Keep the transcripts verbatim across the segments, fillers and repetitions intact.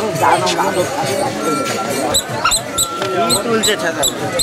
तुलसे छ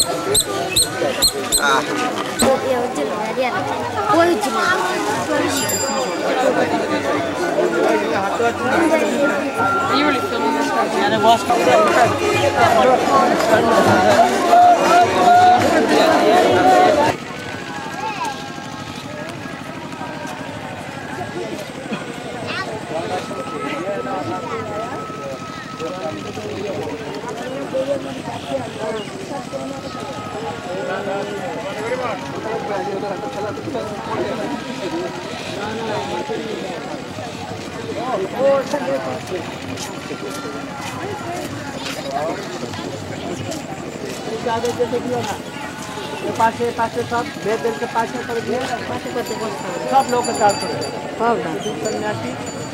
पासे पासे सब बेद के पासे कर दिए सब लोग का चार सन्यासी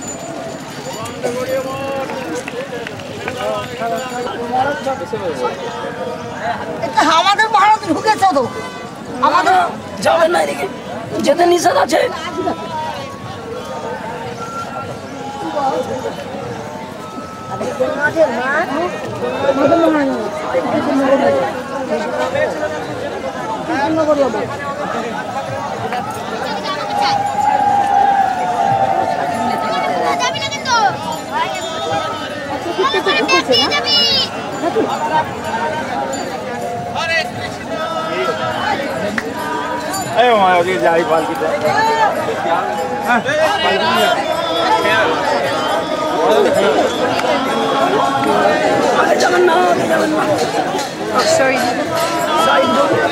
আমাদের ভারত ঢুকেছে তো আমাদের যাবে না এদিকে যেতে নিষেধ আছে अरे वहाँ की जारी पाल की जगन्नाथ जगन्नाथ सॉरी साइड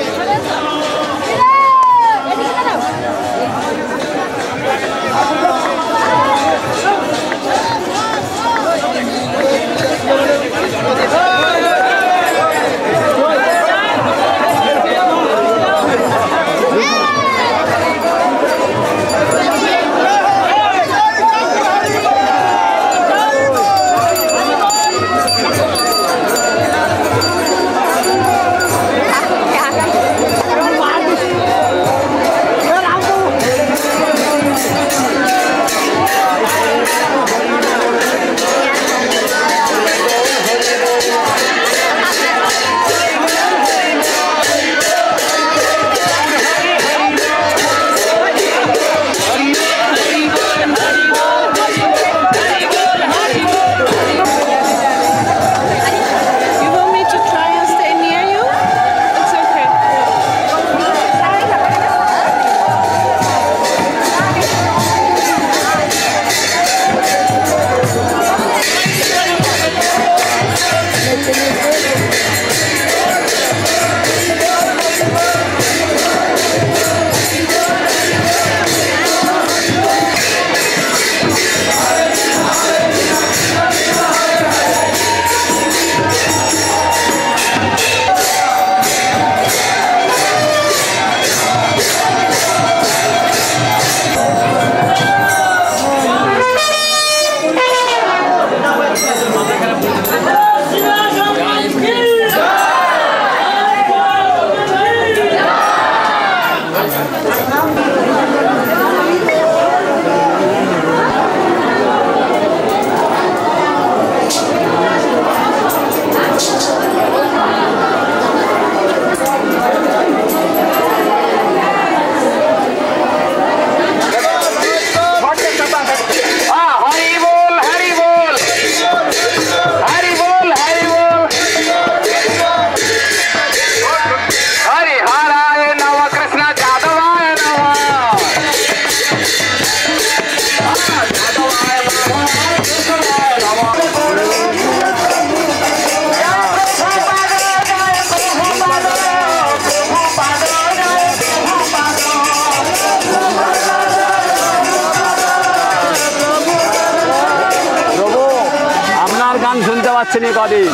পাচ্ছেন এই কদিন।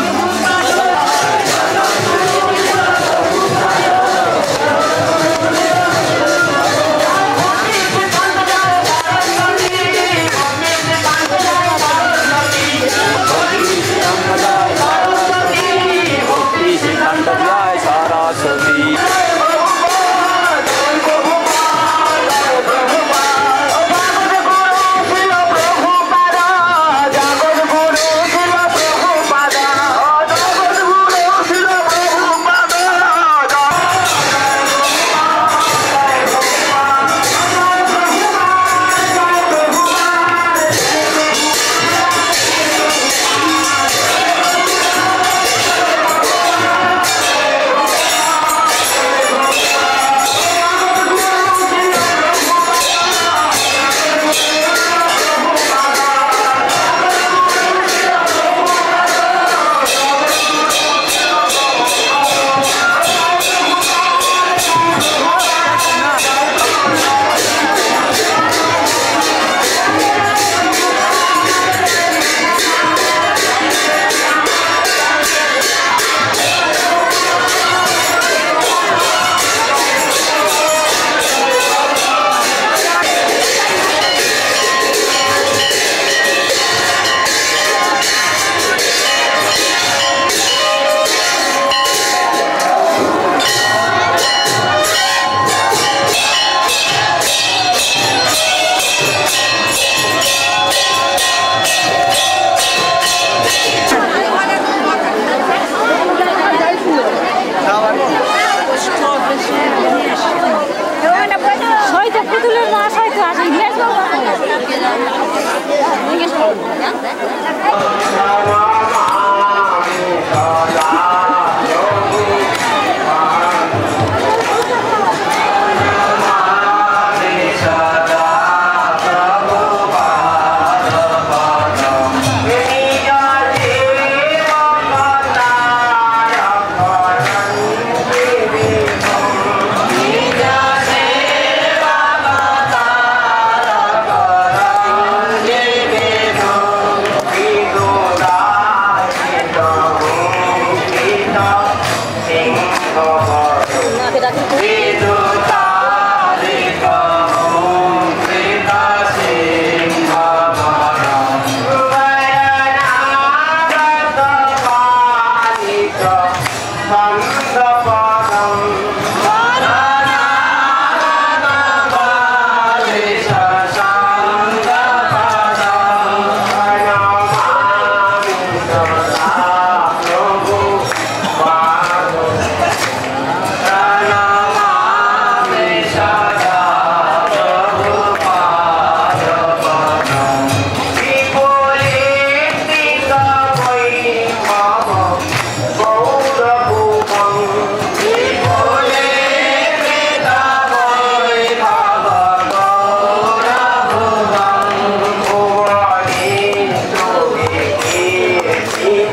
He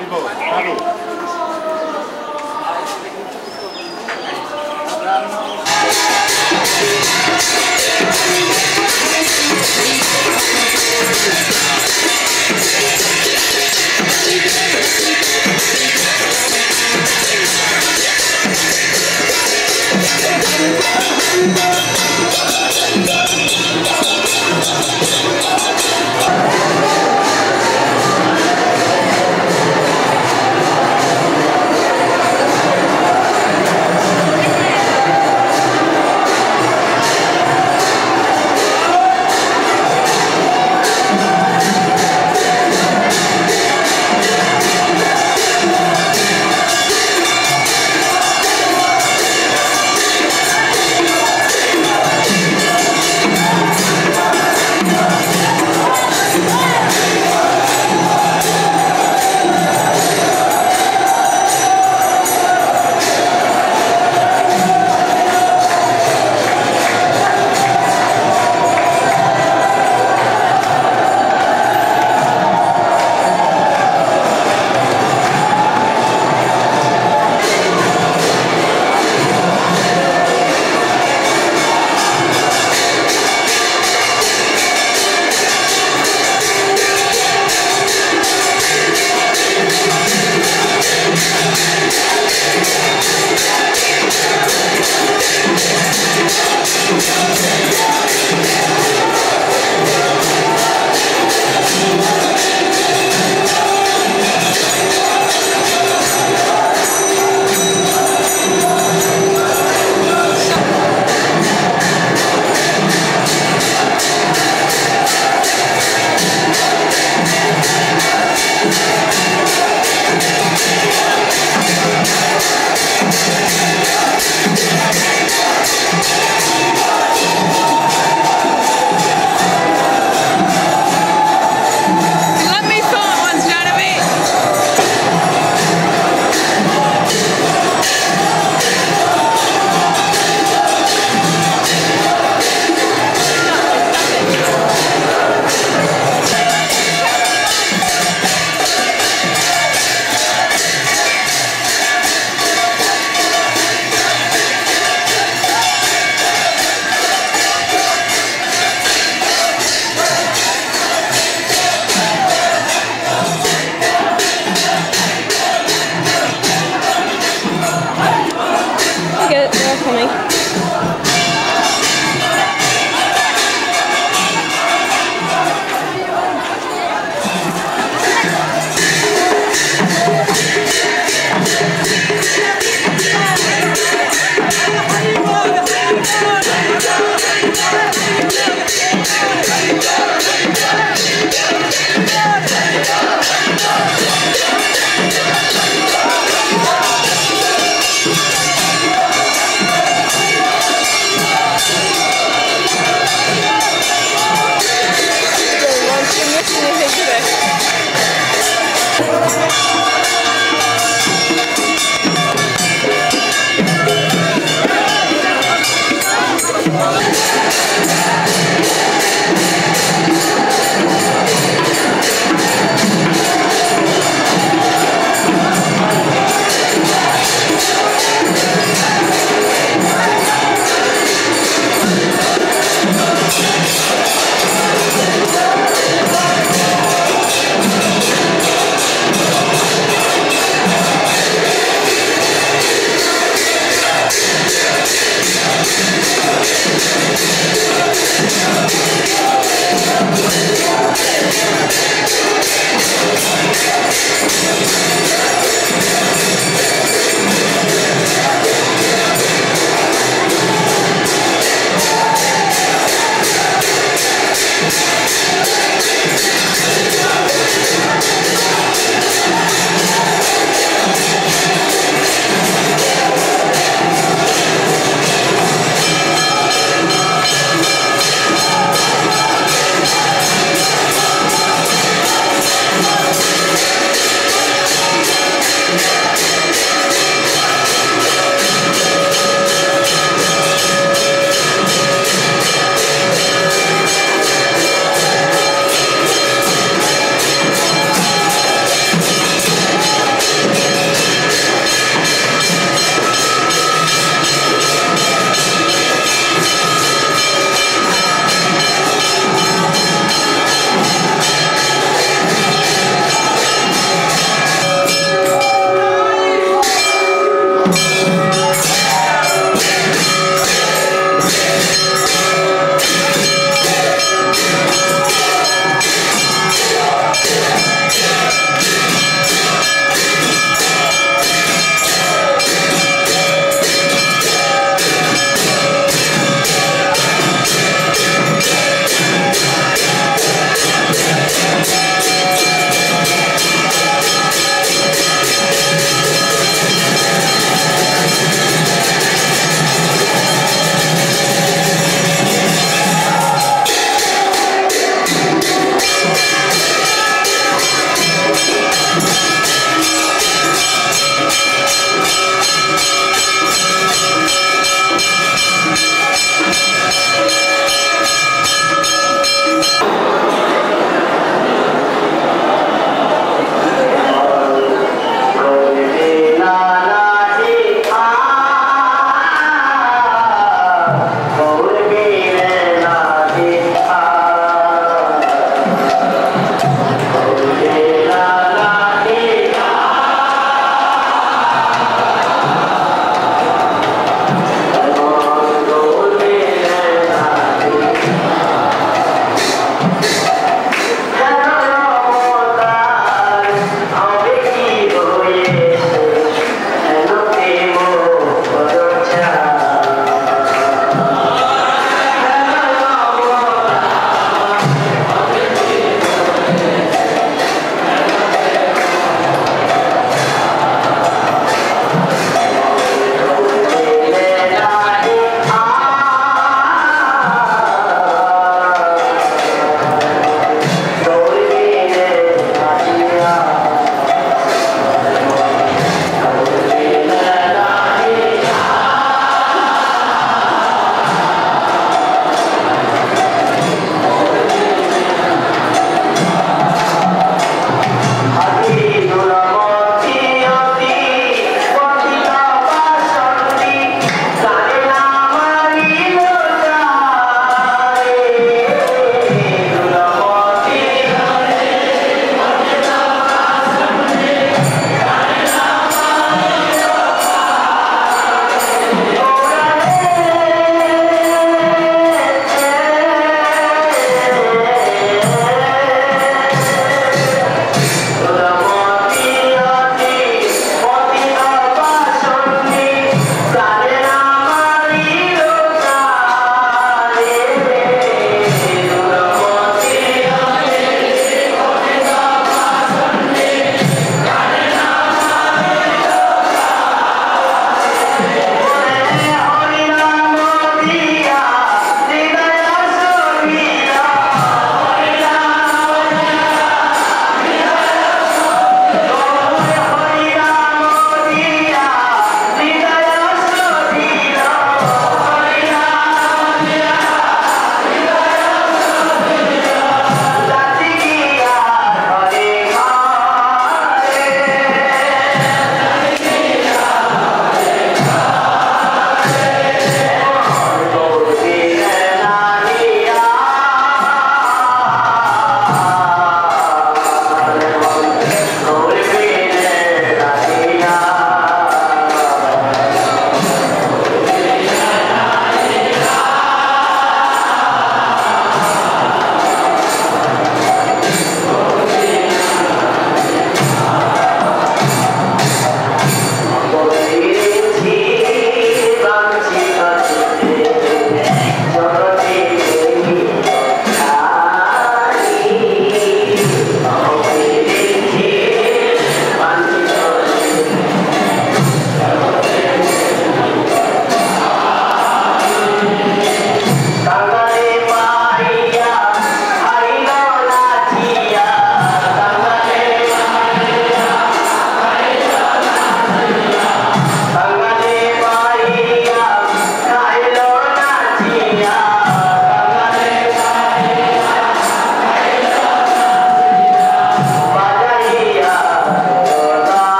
Thank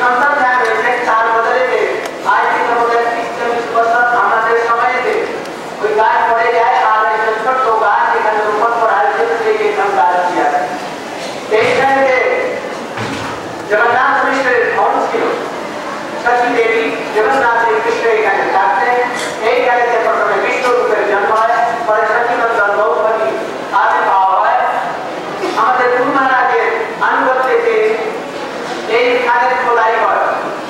সন্তান ধ্যান হয়েছে তার বদলে আজ থেকে আমাদের ত্রিশ চল্লিশ বছর আমাদের সময়তে ওই গাছ পড়ে যায় আর একটা ছোট্ট গাছ এখানে রোপণ করা হয়েছে সেই এখানে গাছ দিয়ে আছে এইখানে জগন্নাথ মিশ্রের ধন ছিল সচী দেবী জগন্নাথ কৃষ্ণ এখানে থাকতেন এই গাড়িতে প্রথমে বিষ্ণুরূপের জন্ম হয় পরে সচিনন্দন গৌরী আবির্ভাব হয় আমাদের গুরু মহারাজের আনুগত্যতে এই খানের খোলাই হয়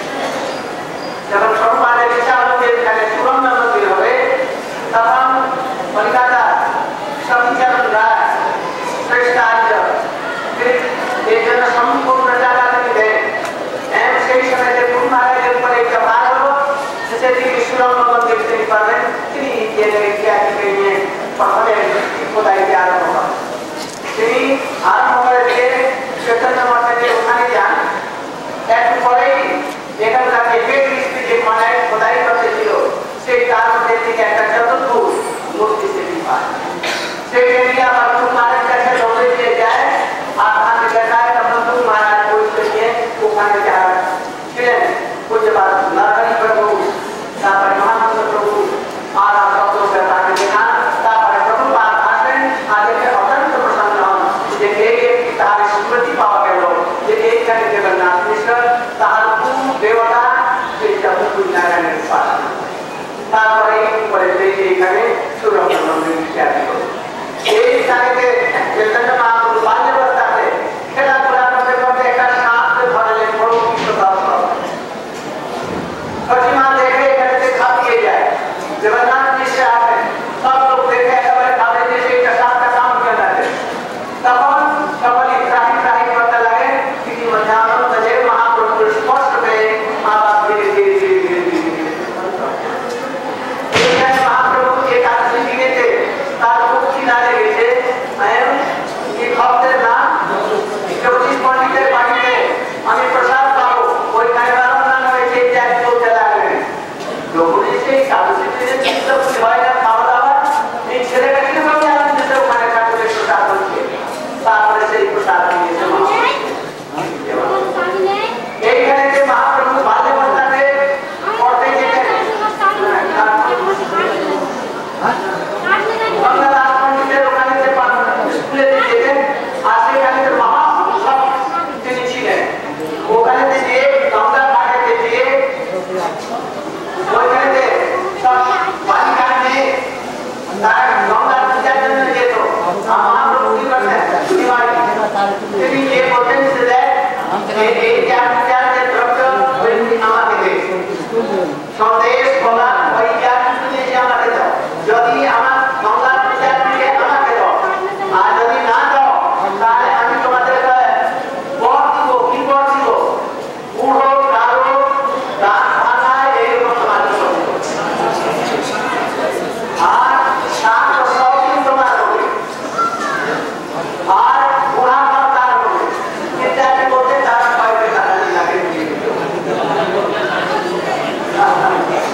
যখন সর্বমানের ইচ্ছা অনুযায়ী এখানে সুরঙ্গ মন্দির হবে তখন কলকাতা সতীচরণ রায় শ্রেষ্ঠাচার্য এর জন্য সম্পূর্ণ টাকা তিনি দেন এবং সেই সময় যে গুরু মহারাজের উপরে একটা বার হলো সে তিনি সুরঙ্গ মন্দির তিনি পাবেন তিনি ইতিহাসকে নিয়ে প্রথমে খোদাইতে আরম্ভ করেন তিনি আরম্ভ করে দিয়ে চৈতন্য মঠে ওখানে যান একটু পরেই এখানকার যে পেট মিস্ত্রি যে খোদাই খোদাই করতে ছিল সেই তার মধ্যে থেকে একটা চতুর্ভুজ মূর্তি সেটি পায় সেটা নিয়ে আবার গুরু মহারাজ কাছে দৌড়ে দিয়ে যায় আর ওখানে দেখায় তখন গুরু মহারাজ বলতে নিয়ে ওখানে যারা ছিলেন পূজ্যপাদ নারায়ণ প্রভু তারপরে মহানন্দ প্রভু আর ভক্তদের তাকে দেখান তারপরে প্রভুপাদ আসেন আর দেখে অত্যন্ত প্রসন্ন হন যে এই একটি তার স্মৃতি পাওয়া গেল যে এইখানে জগন্নাথ মিশ্র তাহার কোন দেবতা সেইটা মুকুল নারায়ণের উপাসনা তারপরে উপরে এইখানে সুরঙ্গ মন্দির ইত্যাদি এই স্থানেতে চৈতন্য মহাপ্রভু বাল্যাবস্থাতে খেলাধুলা করতে করতে একটা সাপকে ধরলেন বড় কৃষ্ণ দর্শন সচিমা দেখে এখানে খাপিয়ে যায় জগন্নাথ মিশ্র আসেন সব লোক দেখে একেবারে ভাবে যে সেইটা সাপটা কামড় কেনাতে তখন সকলে ত্রাহি ত্রাহি করতে লাগে তিনি মধ্যে আনন্দ যে মহাপ্রভুর স্পর্শ পেয়ে আবার ধীরে ধীরে ধীরে ধীরে ধীরে এইখানে মহাপ্রভু একাদশী দিনেতে তার মুক্তি না লেগেছে এই ভক্তের নাম জ্যোতিষ পণ্ডিতের বাড়িতে আমি প্রসাদ পাবো ওইখানে বারণ হয়েছে যে এক বলতে লাগলেন যখন এসে একাদশীতে যে চিত্তপুরি হয় না খাওয়া দাওয়া এই ছেলেটা কিরকম জানেন যে ওখানে ঠাকুরের প্রসাদ হচ্ছে তারপরে সেই প্রসাদ নিয়েছে এইখানে যে মহাপ্রভু বাল্যাবস্থাতে পড়তে যেতেন গঙ্গাদাস পণ্ডিতের ওখানে যে স্কুলে যেতেন আর সেখানে যে মহাসব তিনি ছিলেন ওখানে যে গঙ্গা ঘাটে যে ওইখানে সব বালিকা মেয়ে তারা গঙ্গার পূজার জন্য যেত মহাপ্রভু কি করতেন তিনি যে বলতেন সে দেখ এই পূজার যে দ্রব্য আমাকে দে সন্দেশ বলা ওই জিনিস আমাকে দাও যদি আমার গঙ্গার পূজার দিকে আমাকে দাও আর যদি না দাও তাহলে আমি তোমাদের বর দিব কি বর দিব বুড়ো কারো দাঁত ভাঙা এইরকম তোমাদের আর সাত সব দিন তোমার হবে আর বুড়া তার হবে ইত্যাদি বলতে তারা কয়েকটা টাকা লাগে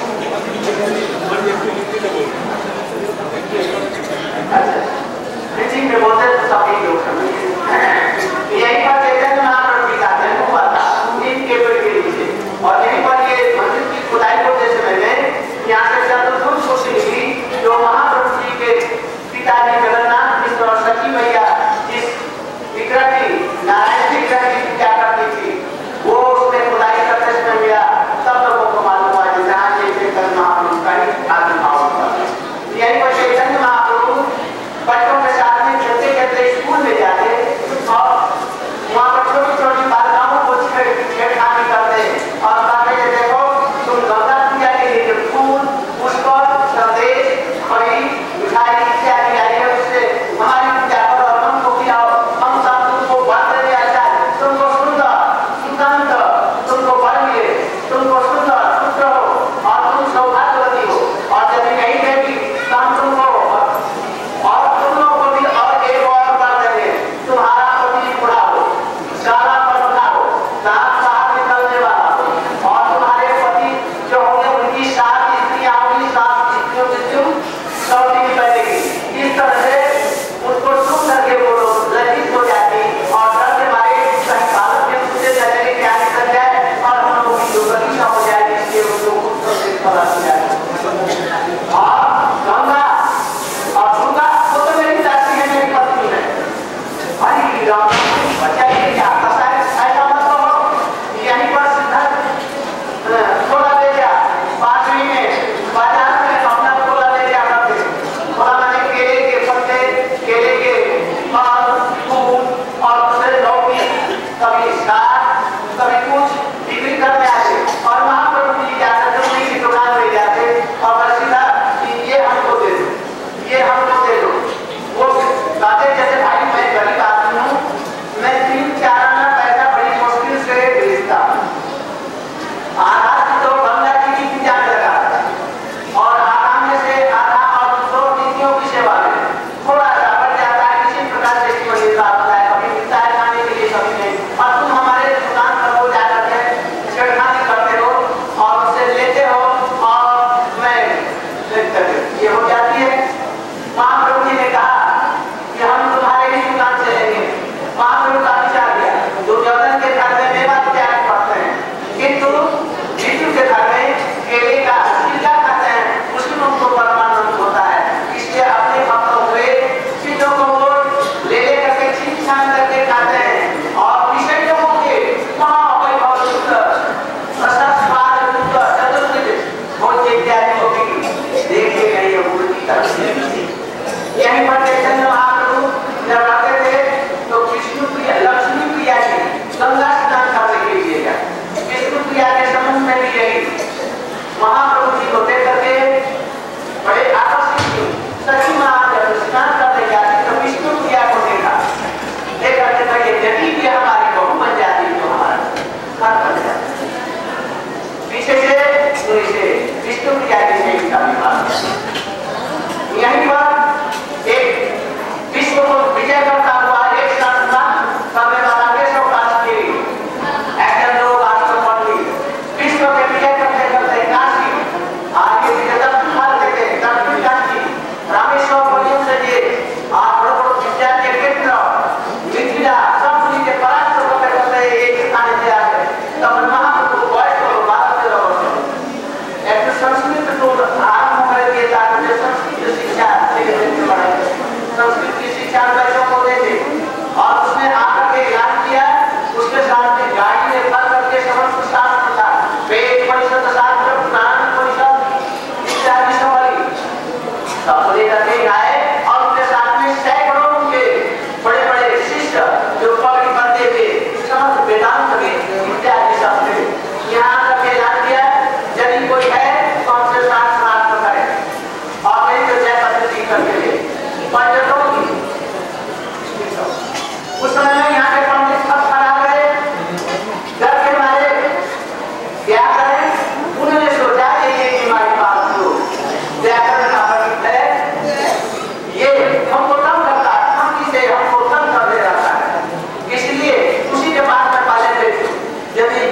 इत्यादि शब्द यहाँ तक ऐलान किया यदि कोई है तो हमसे साथ समाप्त करें और नहीं तो जय पद्धति करके ले पंडितों की उस समय में यहाँ के पंडित सब खड़ा गए डर के मारे क्या करें उन्होंने सोचा कि ये हमारी बात तो व्याकरण का पंडित है ये हमको तंग करता है से हमको तंग कर दे रहा है इसलिए उसी के बाद में पहले थे यदि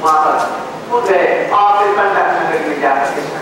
वहां पर कूद गए और फिर कंटक नगर में जाकर के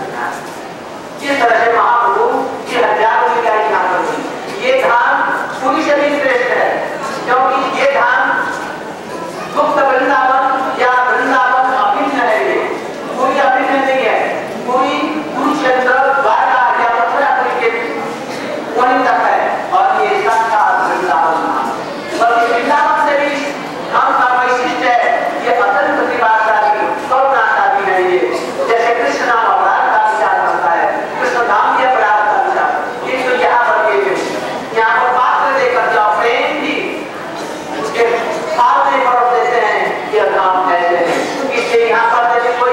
इस तरह से महाप्रभु की हजारों की गाय यहाँ पर थी। ये धाम पूरी से भी श्रेष्ठ है क्योंकि ये धाम गुप्त वृंदावन या वृंदावन अभिन्न है। ये कोई अभिन्न नहीं है, कोई कुरुक्षेत्र द्वारका या मथुरा के वहीं तक है और ये साक्षात वृंदावन धाम। बल्कि वृंदावन से भी धाम का वैशिष्ट है, ये अत्यंत प्रतिभाशाली करुणाशाली है। ये जैसे कृष्ण नाम अपराध का विचार करता है, कृष्ण धाम के अपराध का विचार, किंतु यहाँ पर यहाँ पर पात्र देकर जाओ प्रेम भी उसके हाथ में बरफ देते हैं। यह धाम ऐसे है, इसलिए यहाँ पर यदि कोई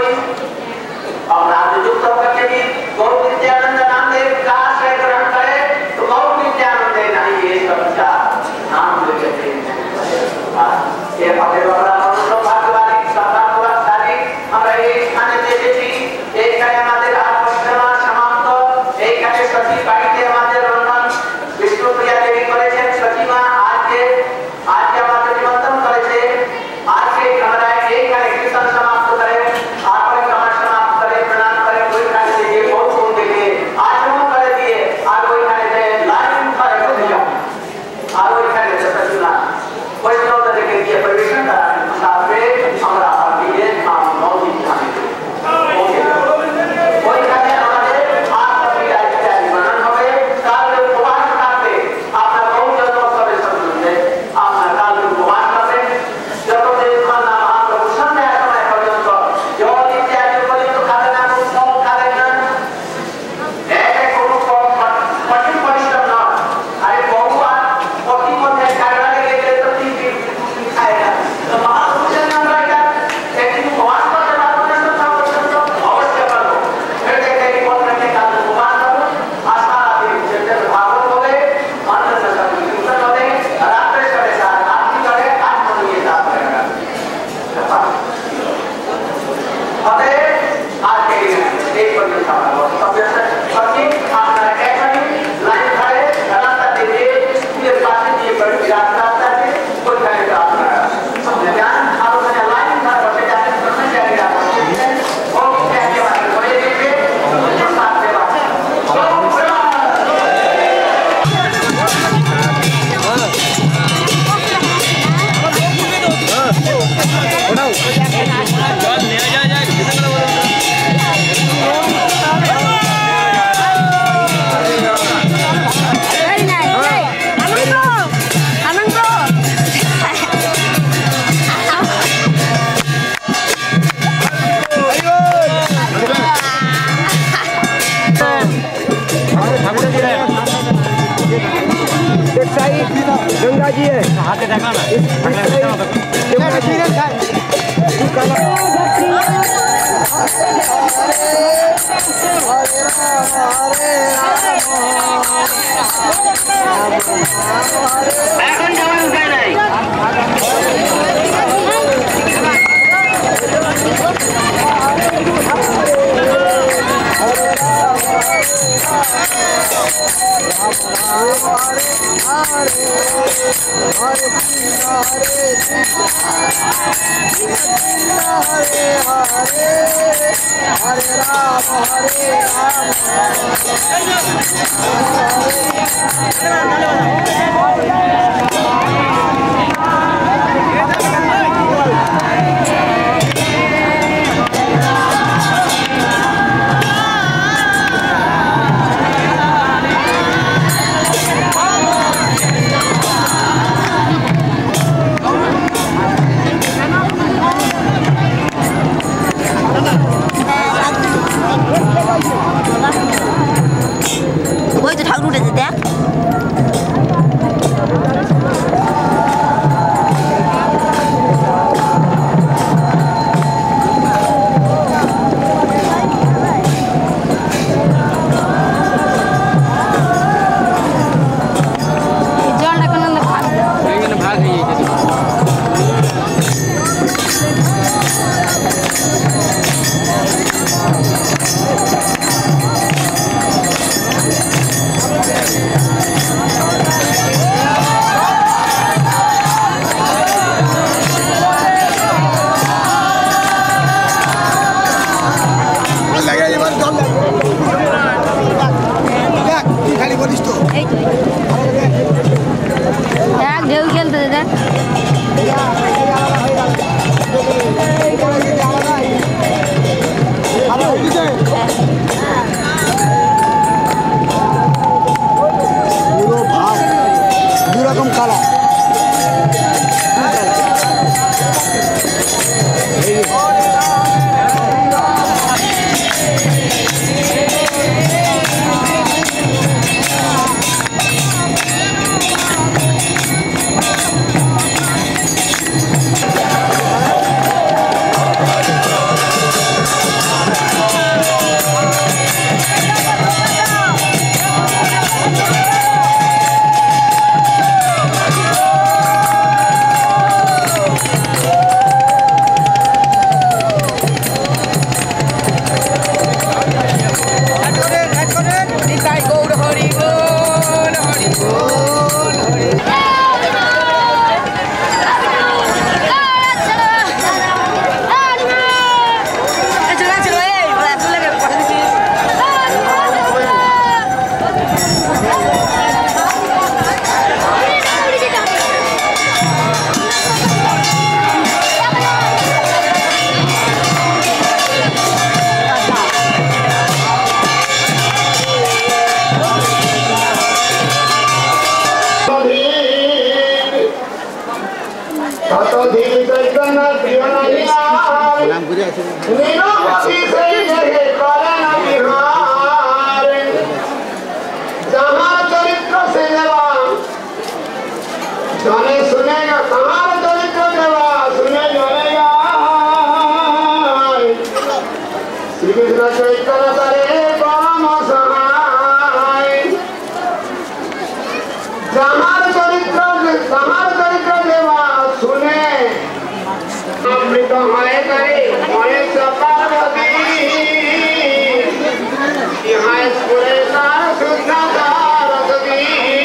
अपराध युक्त होकर के भी गौर नित्यानंद नाम देव का आश्रय ग्रहण करे तो गौर नित्यानंद देना ही ये सब नाम लेते हैं। ये पकड़े वाला मनुष्य भाग्यवादी सदापुरस्तारी हमरा एक खाने देते थी, एक खाने हमारे रात पश्चिमा समाप्त, एक खाने सती पाइते हमारे रंगन विष्णु प्रिया देवी करे छे सतीमा आज के आज के हमारे निमंत्रण करे छे। आज के हमरा एक खाने कीर्तन समाप्त करे, आपरे कमा समाप्त करे, प्रणाम करे, कोई खाने दे बहुत सुन देंगे आज हम करे दिए आज कोई खाने दे लाइन करे कर दिया आज कोई खाने दे सतीमा कोई तो देखे दिए परमिशन का साथ में हमरा ये काम नौजी खाने ओके कोई खाने हमारे आप अपनी लाइफ का वर्णन होवे काल में उपवास करते आपका बहुत जरूरत करे समझते आपका काल में उपवास करते जब से खाना महाप्रभु समय समय पर्यंत जो इत्यादि पर्यंत खाते ना तो सब खाते ना एक एक को कठिन परिश्रम ना अरे बहुआ पति मध्य खाना के तो तीन खाएगा तो महाप्रभु से नाम रहेगा एक दिन उपवास करते बात में सब सब अवश्य करो फिर देखे कि कौन रखे काल में उपवास करो आस्था आदि जैसे भागवत हो गए अन्न से सब कीर्तन हो गए रात में करे साथ आरती करे आज मन ये साथ रहेगा अतः आज के लिए एक बजे सामना हो सब जैसे पति आपका एक मिनट लाइन खड़े रास्ता दीजिए पूरे पास ये बड़ी रास्ता है कोई करे तो आपका समझ ध्यान आप अपने लाइन पर बैठे जाके करना चाहिए आपको और क्या क्या बात बोले दीजिए साथ में बात गंगा जी है हाथ देखा ना गंगा जी এখন যাওয়ার উপায় নাই वही तो ठाकुर उठे देते हैं। मीनाक्षी से यही कारण बिहार जहाँ चरित्र से जवा जाने सुनेगा कहाँ चरित्र जवा सुने जानेगा श्री कृष्ण चैतन्य करे परम सहाय जहाँ चरित्र जहाँ चरित्र जवा सुने अमृत हमारे करे हमारे पार्वती यहाँ पूरे सार सुधा सारस्वती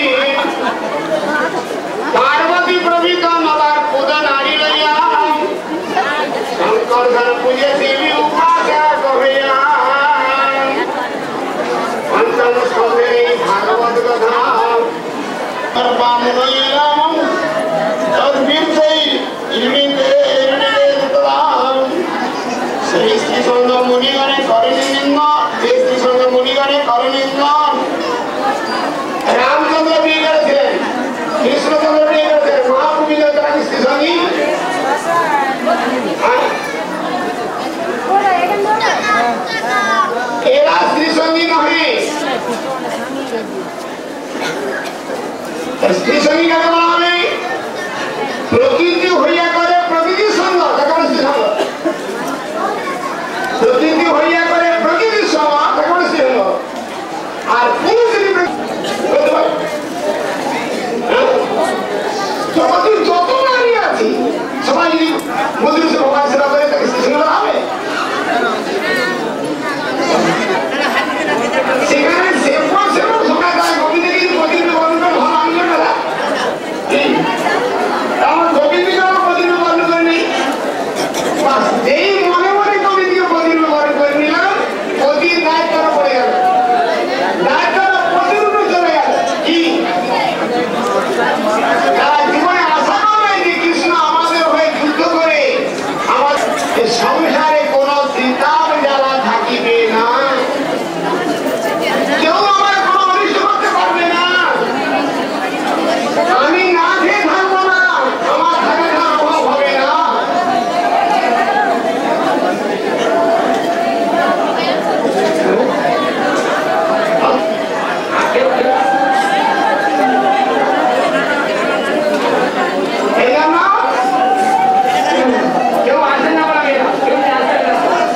पार्वती प्रभु का मगर पूजा नारी लिया शंकर धन पूजे देवी उपाध्या कहिया पंचम स्कंदे भागवत कथा और बामुनैया तद्वीर से इल्मी श्रीसंग मुनिगणे करुणिंद श्रीसंग मुनिगणे करुणिंद रामचंद्र भी करते कृष्णचंद्र भी करते महाकवि जगत श्रीसंगी एरा श्रीसंगी नहीं श्रीसंगी का नाम है प्रकृति होइया करे प्रकृति संग तक श्रीसंग प्रकृति होइया करे प्रकृति सम तक से हो আর পুরুষ জগতের যত নারী আছে সবাই মধুর সে ভগবান সেবা করে তাকে শ্রীসঙ্গ হবে সেখানে সেবা সেবা সবাই তার গোবিন্দ কিন্তু প্রতিদিন বর্ণ করে ভালো আনন্দ করা আমার গোবিন্দ কেন প্রতিদিন বর্ণ করে নেই বাস এই মনে মনে গোবিন্দকে প্রতিদিন বর্ণ করে নিলাম প্রতিদিন দায় করা পড়ে গেল দায় করা প্রতিদিন চলে গেল কি তারা জীবনে আশা করে যে কৃষ্ণ আমাদের হয়ে যুদ্ধ করে আমাদের সংসারে কোনো চিন্তার জ্বালা থাকিবে না কেউ আমার কোনো অনিষ্ট করতে পারবে না আমি না খেয়ে থাকবো না আমার থাকে না অভাব হবে না এই জন্য কেউ আসে না পাবে না কেউ আসে না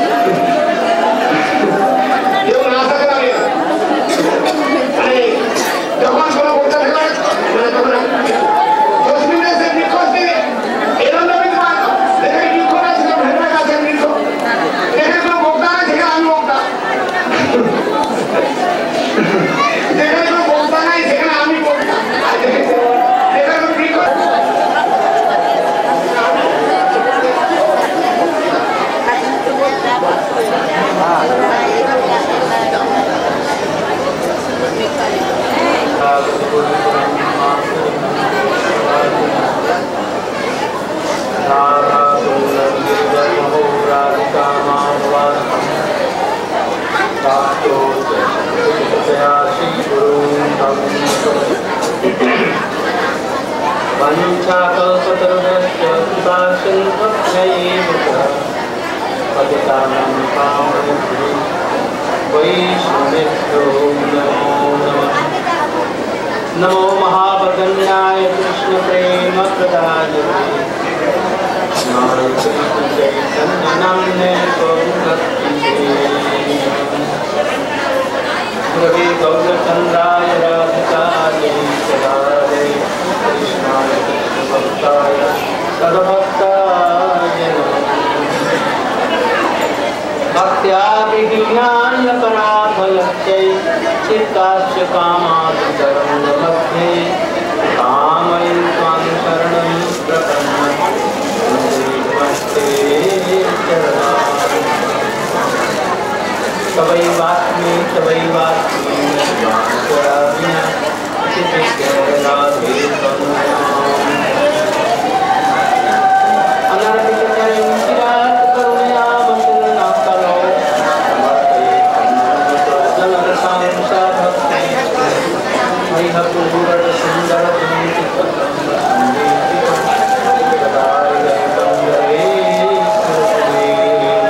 কেউ না আসতে পারবে না মানে যখন কোনো বক্তা থাকবে মানে তখন দশ মিনিট এসে বৃক্ষ দিয়ে এরকম আমি তোমার দেখে বৃক্ষ না ছিল ভেতরে গাছের বৃক্ষ দেখে কোনো বক্তা না সেখানে আমি বক্তা যেখানে কোনো বক্তা নাই সেখানে আমি বক্তা আর যেখানে যেখানে কোনো বৃক্ষ नमो महाभगन्याय कृष्ण प्रेम प्रदाय चैतन्य नाम्ने रवि गौरचंद्राय राधिकाय सदाय कृष्णाय कृष्णभक्ताय तद्भक्ताय भक्त्या विज्ञाय पराभयच्चै चित्तास्य कामान्तरङ्गमध्ये कामयं त्वां शरणं प्रपन्नस्ते तवैवास्मि तवैवास्मि स्वान्तराविना चित्तराधे अनादिकं चिरात् करुणयामपूर्णः कलो सुंदर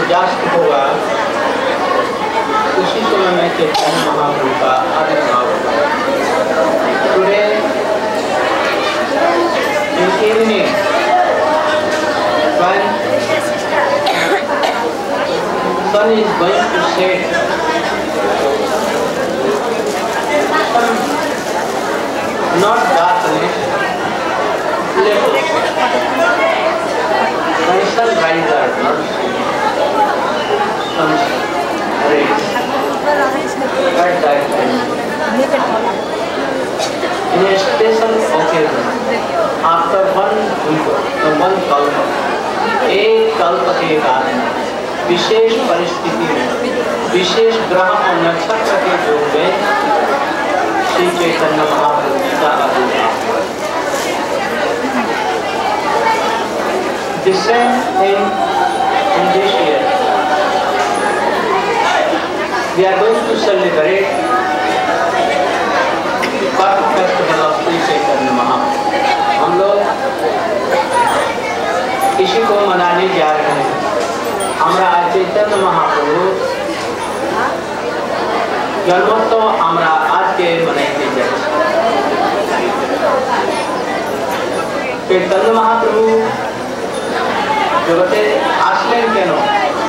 सूर्यास्त होगा उसी समय में चैतन्य महाप्रभु का आविर्भाव होगा। Today in evening when sun is going to set, some not darkness, levels. When sun rises, not sun rays. At that time, in a special occasion, after one one kalpa, एक कल्प के बाद विशेष परिस्थिति में विशेष ग्रह और नक्षत्र के योग में श्री चैतन्य महाप्रभु का आविर्भाव। The same thing in this year. We are going to celebrate birth festival of Sri Chaitanya Mahaprabhu. हम लोग इसी को मनाने जा रहे हैं। हमरा चैतन्य महाप्रभु जन्मोत्सव हमरा आज के मनाते जाए। चैतन्य महाप्रभु जगते आश्रय केनो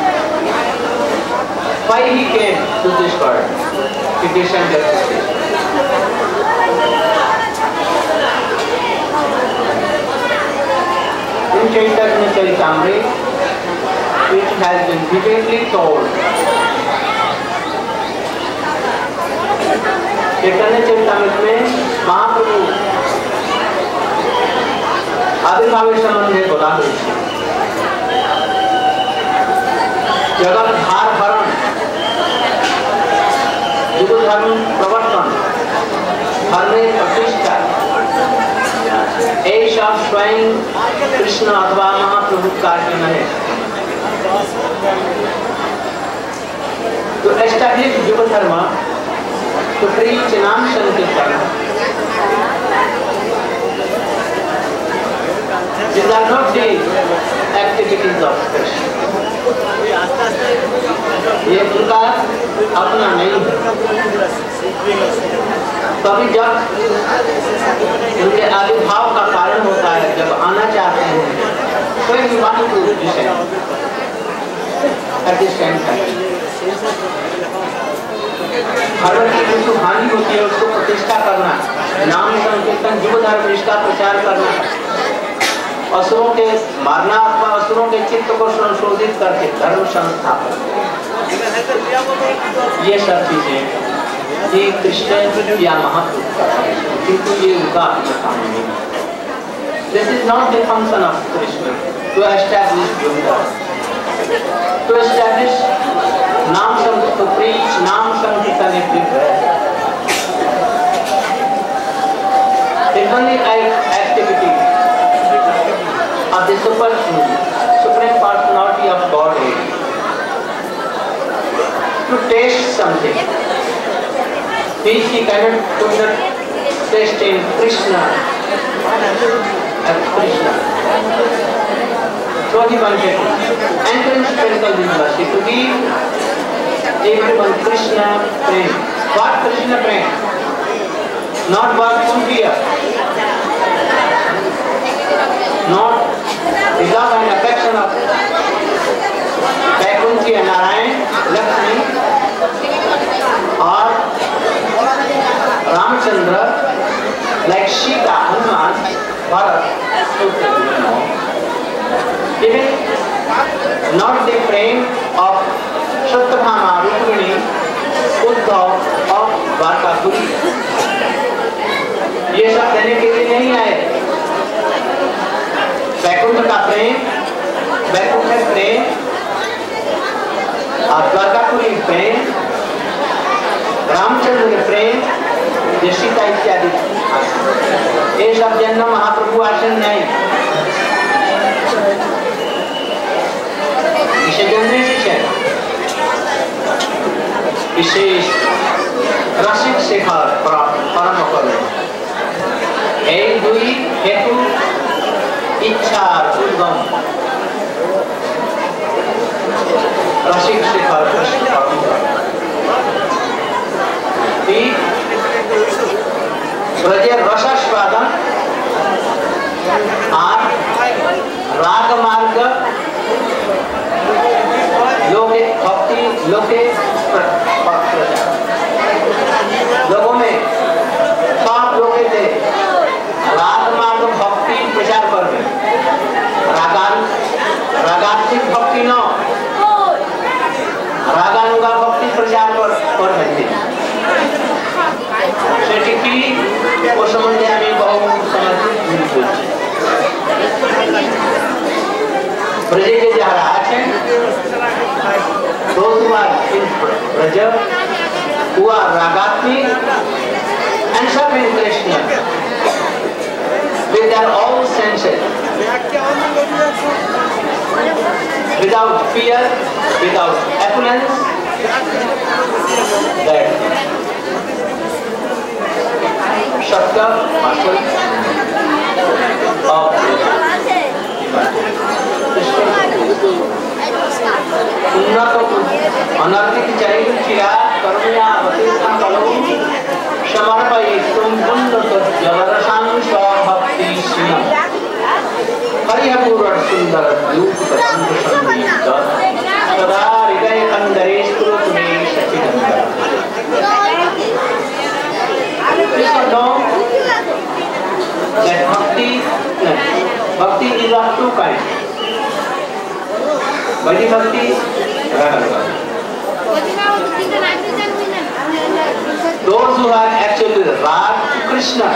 why he came to this world to descend justice. In Chaitanya Charitamrita, which has been vividly told, Chaitanya Charitamrita में महाप्रभु आविर्भाव संबंधे बोला हुआ है। जगत भार हरण, युग धर्म प्रवर्तन, धर्म प्रतिष्ठा, ऐसा स्वयं कृष्ण अथवा महाप्रभु कार्य नहीं। To establish युग धर्म, to preach नाम संकीर्तन, these are not the activities of Krishna. ये उनका अपना नहीं है। कभी जब उनके आविर्भाव का कारण होता है, जब आना चाहते हैं, तो ही वाणी को धर्म की जो हानि होती है उसको प्रतिष्ठा करना, नाम संकीर्तन युग धर्म निष्ठा प्रचार करना, असुरों के मारना अथवा असुरों के चित्त को संशोधित करके धर्म संस्थापन, ये सब चीजें ये कृष्ण या महाप्रभु, किंतु ये उनका अपना काम नहीं। This is not the function of Krishna to establish yoga, to establish नाम संकीर्तन, to preach नाम संकीर्तन everywhere. It's only an activity of the super, supreme personality of Godhead to taste something which he cannot put the taste in Krishna as Krishna. So he wanted to enter in spiritual university to give everyone Krishna prem. What Krishna prem? Not what Kuntiya. Not the love and affection of Vaikuntha and Narayan, Lakshmi, or Ramchandra, like Sita, Hanuman, Bharat, no. Even not the frame of Satyabhama, Rukmini, Uddhav, or Dwarkapuri. ये सब देने के लिए नहीं आए। वैकुंठ का प्रेम, वैकुंठ प्रेम, और द्वारकापुरी प्रेम, रामचंद्र के प्रेम, ये सीता इत्यादि, ये सब जन्म महाप्रभु आसन नहीं। इसे जन्मे से विशेष रसिक शेखर परम करुण एक दुई हेतु इच्छा उद्गम रसिक शेखर कृष्ण ब्रजेर रसास्वादन और राग मार्ग लोके भक्ति लोके लोगों में सब लोग थे राग मार्ग भक्ति प्रचार करबे रागान रागात्मिक भक्ति न रागानुगा भक्ति प्रचार करबे সেটি কি ও সম্বন্ধে আমি বহু সময় ব্রজে যে যারা আছেন those who are in Braja who are ragatmic and serving Krishna with their all senses without fear, without opulence, that Shakta muscle of उन्नत अनर्थिक चरित्र चिरा कर्मया अवतीर्णं कलौ समर्पयितुं उन्नत जलरसांश भक्ति श्रियं हरिहपूर्ण सुंदर रूप प्रसन्न संगीत सदा हृदय कंदरे स्फुरत में सच्चिदानंद that bhakti no, bhakti is of two kinds. Bhakti bhakti raga. Those who are actually rag to Krishna.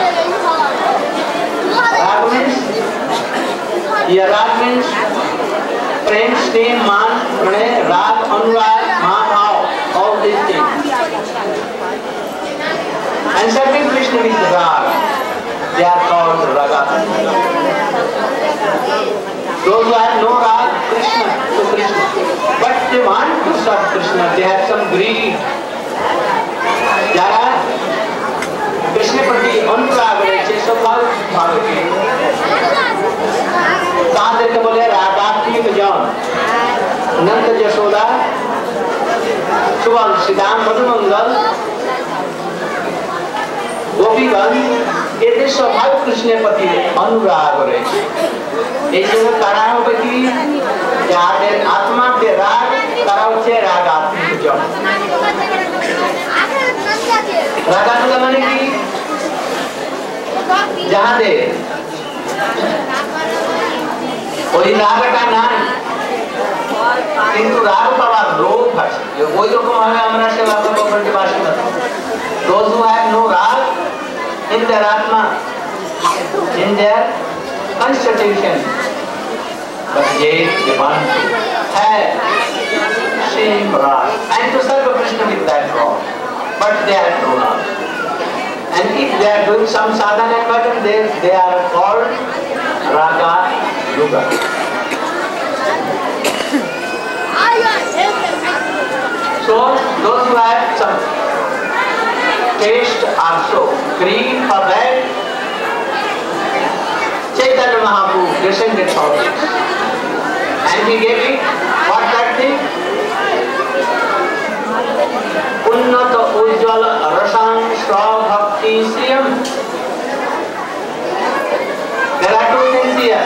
Rag means here rag means prem, sneha, man, pranay, rag, anurag, mahabhav, all these things. And serving Krishna with rag, they are called raga. Those who have no rag, Krishna to Krishna, but they want to serve Krishna, they have some greed. Jara Krishna prati अनुराग रहे सब भाव भाव के कहाँ देख के बोले रागात्मिक जन नंद यशोदा सुबल श्रीदाम मधुमंगल गोपीगण ये स्वभाव कृष्ण प्रति अनुराग रहे कारण कि आत्मा के राग करावे रागात्मिक जन रागात्मिक माने कि जहाँ दे वही राग का नाम किंतु राग पावा लोभ है वही रकम हमें हमरा से बात को करके बात करते those who have no rag in their atma in their constitution but they they want to have same rag and to serve Krishna with that rag but they have no rag and if they are doing some sadhana and bhajan they they are called raga yuga. So those who have some taste also greed for that Chaitanya Mahaprabhu descended from it and he gave it what that thing Unnata Ujjwala Rasan Bhakti Sriyam. There are two things here.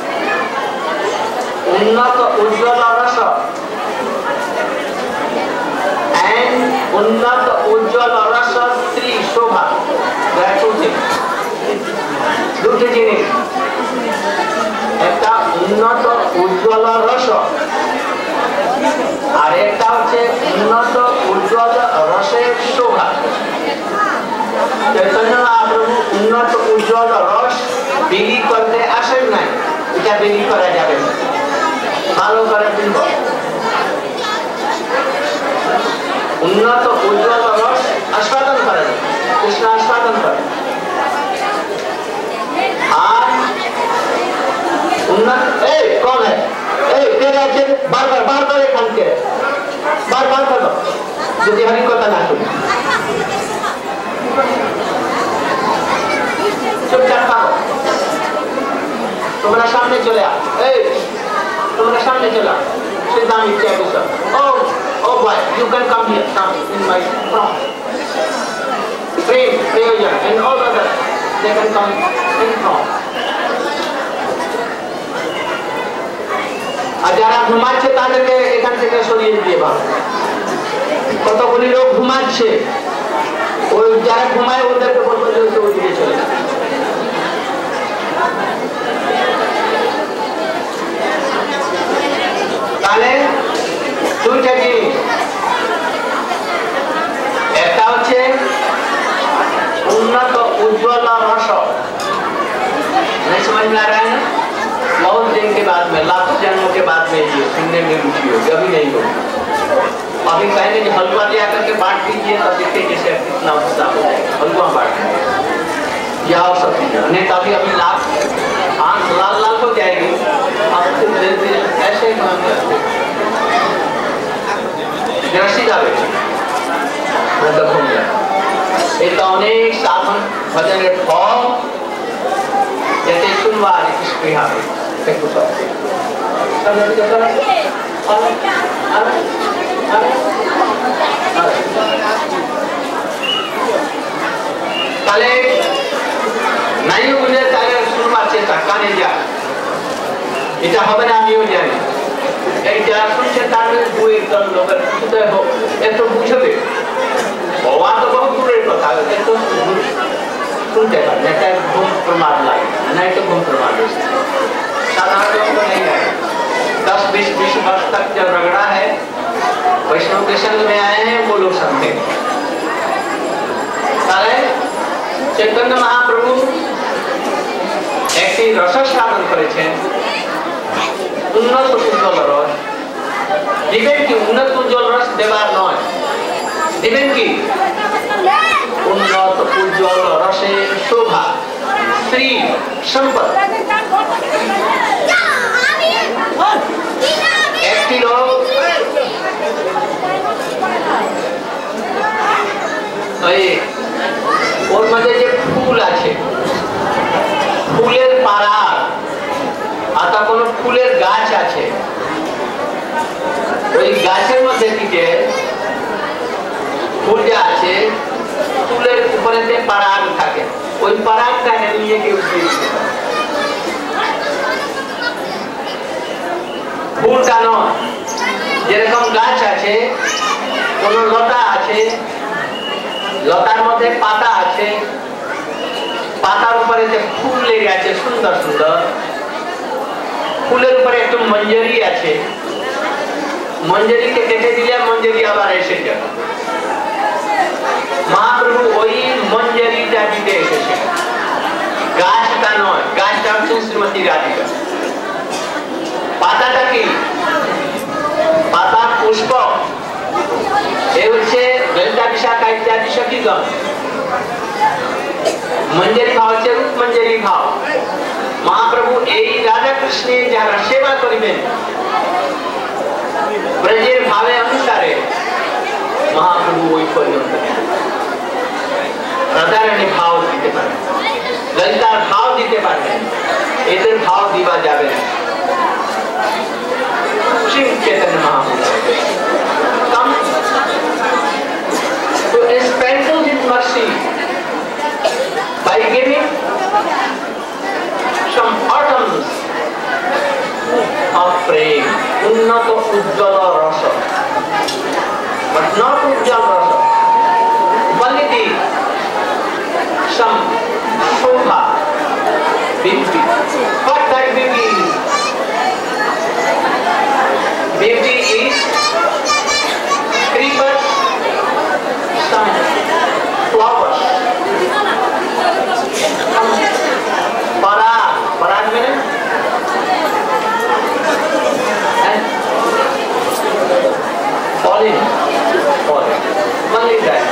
Unnata Ujjwala Rasa and Unnata Ujjwala Rasa Tri Shobha. There are two things. দুটি জিনিস একটা উন্নত উজ্জ্বল রস আর একটা হচ্ছে উন্নত উজ্জ্বল রসের শোভা চৈতন্য মহাপ্রভু উন্নত উজ্জ্বল রস বিলি করতে আসেন নাই এটা বিলি করা যাবে না ভালো করে বিলব উন্নত উজ্জ্বল রস আস্বাদন করেন কৃষ্ণ আস্বাদন করেন আর उन्नत ए कौन है ए तेरा जे बार बार बार बार एक के बार बार कर दो यदि हरि को ना सुन चुपचाप खाओ तुम्हारा सामने चले आ ए तुम्हारा सामने चला Siddham Ityadi sir. Oh, oh boy, you can come here, come in my front. Prem, Prayojan and all others, they can come in front. আর যারা ঘুমাচ্ছে তাদেরকে এখান থেকে সরিয়ে দিয়ে ভালো। কতগুলি লোক ঘুমাচ্ছে, ওই যারা ঘুমায় ওদেরকে বলবো যে ওইদিকে চলে যাবে। তাহলে দুইটা জিনিস, একটা হচ্ছে उन्नत उज्ज्वल रस, नहीं समझ में आ रहा है ना? बहुत दिन के बाद में, लाखों जन्मों के बाद में ये सुनने में रुचि होगी, अभी नहीं होगी। अभी कहेंगे कि हलवा लिया करके बांट दीजिए, तब देखिए जैसे कितना उत्साह हो जाएगा। हलवा बांट या और सब चीजें नहीं, तभी अभी लाख आंख लाल लाल हो जाएगी। अब धीरे धीरे ऐसे ही काम करते दृष्टि जावे मैं देखूंगा এটা অনেক সাধন ভজনের ফল, যেতে শুনবার কৃষ্ণ হবে দেখো সব তাহলে নাই বুঝে তাহলে শুনবার চেষ্টা কানে যা, এটা হবে না আমিও জানি। এই যারা শুনছে তার দু একজন লোকের একটু বুঝবে, भगवान तो बहुत दूर कथा है, तो सुनते हैं नहीं तो घूम प्रमाद लाए, नहीं तो घूम प्रमाद साधारण लोग तो नहीं है। दस बीस बीस वर्ष तक जब रगड़ा है, वैष्णव के संग में आए हैं वो लोग समझे। ताले चैतन्य महाप्रभु एक रस साधन करेছেন, উন্নত উজ্জ্বল রস দিবেন কি? উন্নত উজ্জ্বল রস দেবার নয়, দিবেন কি? উন্নত উজ্জ্বল রসে শোভা, শ্রী সম্পদ। একটি লোক ওর মধ্যে যে ফুল আছে, ফুলের পাড়া অথবা কোনো ফুলের গাছ আছে, ওই গাছের মধ্যে থেকে ফুল যে আছে ফুলের উপরে পরাগ থাকে, ওই পরাগটা নিয়ে কেউ ফুলটা নয়। যেরকম গাছ আছে, কোন লতা আছে, লতার মধ্যে পাতা আছে, পাতার উপরে যে ফুল লেগে আছে সুন্দর সুন্দর, ফুলের উপরে একটু মঞ্জরি আছে, মঞ্জরিকে কেটে দিলে মঞ্জরি আবার এসে যাবে। महाप्रभु वही मंजरीटा दिते এসেছে, গাছটা নয়। গাছটা হচ্ছে শ্রীমতী রাধিকা। পাতাটা কি? পাতা পুষ্প, এ হচ্ছে ললিতা বিশাখা ইত্যাদি সখীগণ। मंजरी भाव হচ্ছে রূপ मंजरी भाव। महाप्रभु এই রাধা কৃষ্ণের যারা সেবা করিবেন ব্রজের ভাবে অনুসারে, महाप्रभु ওই পর্যন্ত রাধারানী ভাব দিতে পারে, ললিতার ভাব দিতে পারবে, এদের ভাব দিবা যাবে না। Shri Chaitanya Mahaprabhu come to sprinkle his mercy by giving some atoms of prem, উন্নত উজ্জ্বল রস, but not উজ্জ্বল রস, only the some shobha, beauty. What that beauty is? Beauty is creepers, some flowers, some parag, parag means and pollen, pollen, only that.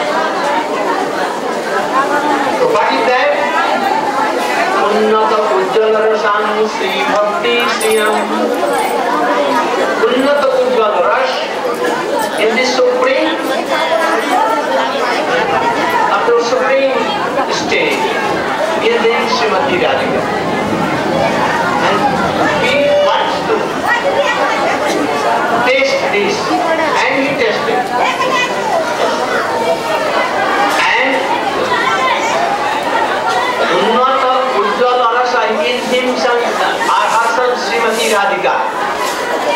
So what is that? उन्नत उज्ज्वल रसां श्री भक्ति श्रियम, उन्नत उज्ज्वल रस in the supreme, up to supreme stage in the Srimati Radhika, and he wants to take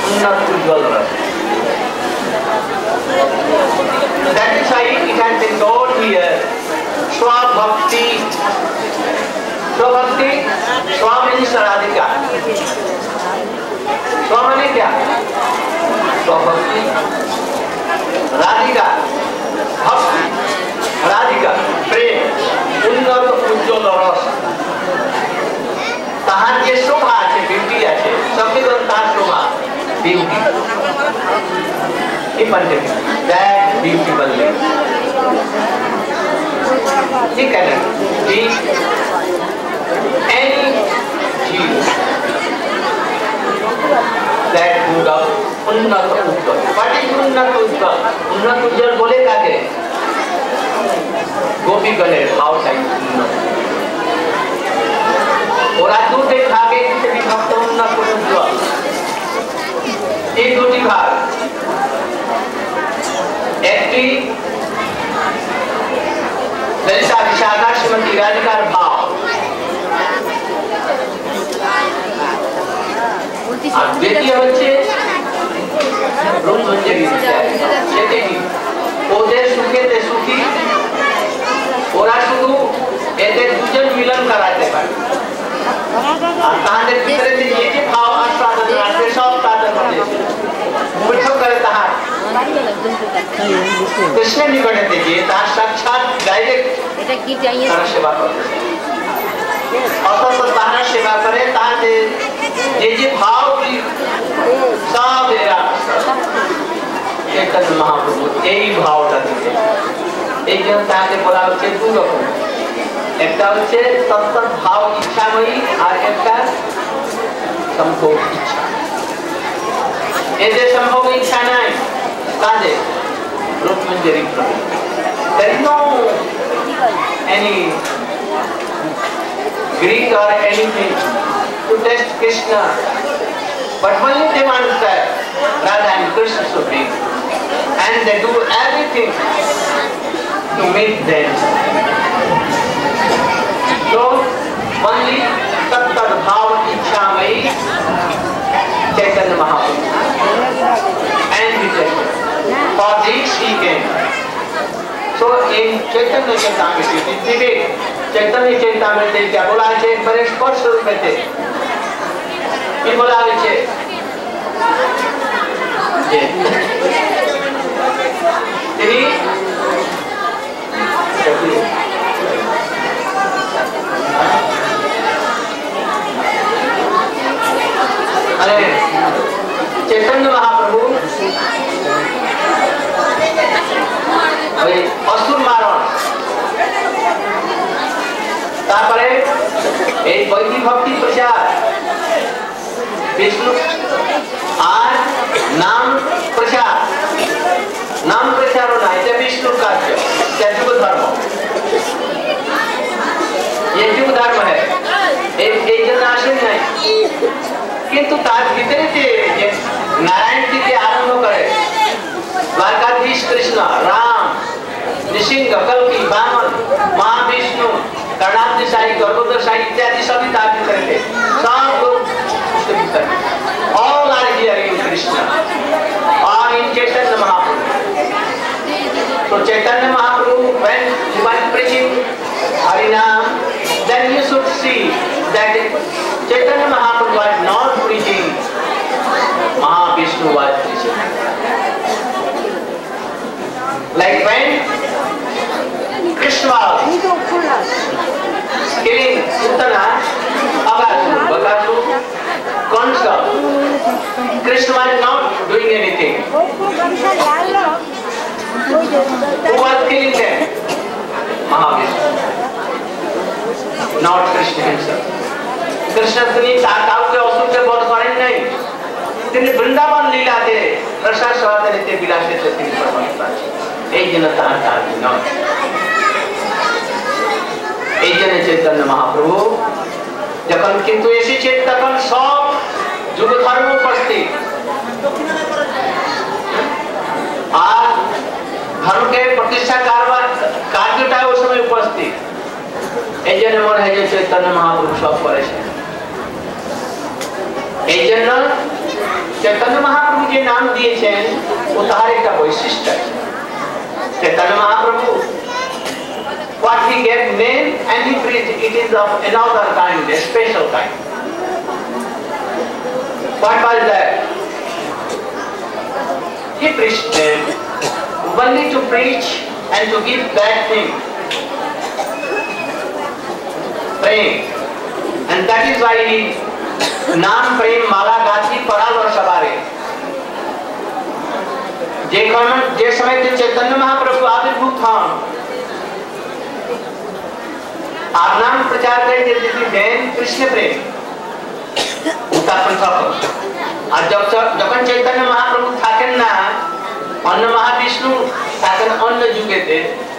उन्नत उज्ज्वल रस। That is why it has been told here, Swabhakti. Swabhakti, Swa means Radhika. Swa means क्या? Swabhakti. Radhika, Bhakti, Radhika, प्रेम, उन्नत उज्ज्वल रस। তাহার যে শোভা আছে, beauty আছে, সবকিছু তার শোভা, beauty. He wanted that beautiful lady. He cannot be any Jesus that good of unnat ujjwal. What is unnat ujjwal? Unnat ujjwal bole kage? Gopi galer how type unnat. ওরা দুটো ভাগে বিভক্ত উন্নত উজ্জ্বল। এই দুটি ভাগ, একটি ललिता विशाखा श्रीमती राधिकार भाव আর দ্বিতীয় হচ্ছে রূপঞ্জরি সেটি কি ওদের সুখেতে সুখী, ওরা শুধু এদের দুজন মিলন করাতে পারে আর তাদের ভিতরে যে যে ভাব আস্বাদন আছে সব তাদের মধ্যে পৃথক করে তাহার কৃষ্ণ নিকটে থেকে তার সাক্ষাৎ ডাইরেক্ট তারা সেবা করে, অথচ তারা সেবা করে তার যে যে ভাবগুলি সব এরা চৈতন্য মহাপ্রভু এই ভাবটা দিতে। এই জন্য তাকে বলা হচ্ছে দু রকম, একটা হচ্ছে তত্ত্ব ভাব ইচ্ছাময়ী আর একটা সম্ভোগ ইচ্ছা। এদের সম্ভোগ ইচ্ছা নাই, তাদের রূপমঞ্জরি প্রভু। There is no any greed or anything to test Krishna, but only they want that Radha and Krishna supreme, and they do everything to meet them. So only Tattva Bhava Ichchamayi Chaitanya Mahaprabhu and Vijaya. For this he came. So in Chaitanya Charitamrita, इसलिए चैतन्य चरितामृत क्या बोला है? बड़े स्पष्ट रूप में थे ये बोला है यही अरे चैतन्य महाप्रभु असुर मारण तारपरे এই বৈদিক ভক্তি প্রচার विष्णु আর নাম প্রচার, নাম প্রচার না এটা বিষ্ণুর কার্য, এটা যুগ ধর্ম, ये যুগ ধর্ম है। এই এই জন্য আসেন নাই, কিন্তু তার ভিতরে যে নারায়ণ থেকে আরম্ভ করে द्वारकाधीश कृष्ण, राम, नृसिंह, कल्कि, वामन, महाविष्णु, कर्णावतारी, गर्भोदशाही इत्यादि सभी तार करते सब लोग उसके भीतर all are here in Krishna or in Chaitanya Mahaprabhu. So Chaitanya Mahaprabhu, when he was preaching Harinam, then you should see that Chaitanya Mahaprabhu was not preaching, Mahavishnu was preaching. Like when Krishna was killing Utana, Abasur, Bakasur, Kansa, Krishna was not doing anything. Who was killing them? Mahavishnu, not Krishna himself. Krishna তিনি তার কাউকে অসুরকে বধ করেন নাই, তিনি বৃন্দাবন লীলাতে রসাস্বাদনেতে বিলাসেতে তিনি প্রমাণ পাচ্ছেন। এই জন্য তার কাজ নয়। এই জন্য চৈতন্য মহাপ্রভু যখন কিন্তু এসেছে তখন সব যুগ ধর্ম উপস্থিত আর ধর্মকে প্রতিষ্ঠা কারবার কার্যটাও ওই সময় উপস্থিত। এই জন্য মনে হয় যে চৈতন্য মহাপ্রভু সব করেছেন। এই জন্য চৈতন্য মহা বলেছেন ও তার একটা বৈশিষ্ট্য Chaitanya Mahaprabhu what he gave name and he preached it is of another kind, a special kind. What was that? He preached them only to preach and to give bad things, praying, and that is why he नाम प्रेम माला गाथी परावर सवारे जे जे समय के चैतन्य महाप्रभु आविर्भूत हन आप नाम प्रचार करें जैसे देन कृष्ण प्रेम उतापन सफल আর যখন চৈতন্য মহাপ্রভু থাকেন না অন্য মহাবিষ্ণু থাকেন অন্য যুগেতে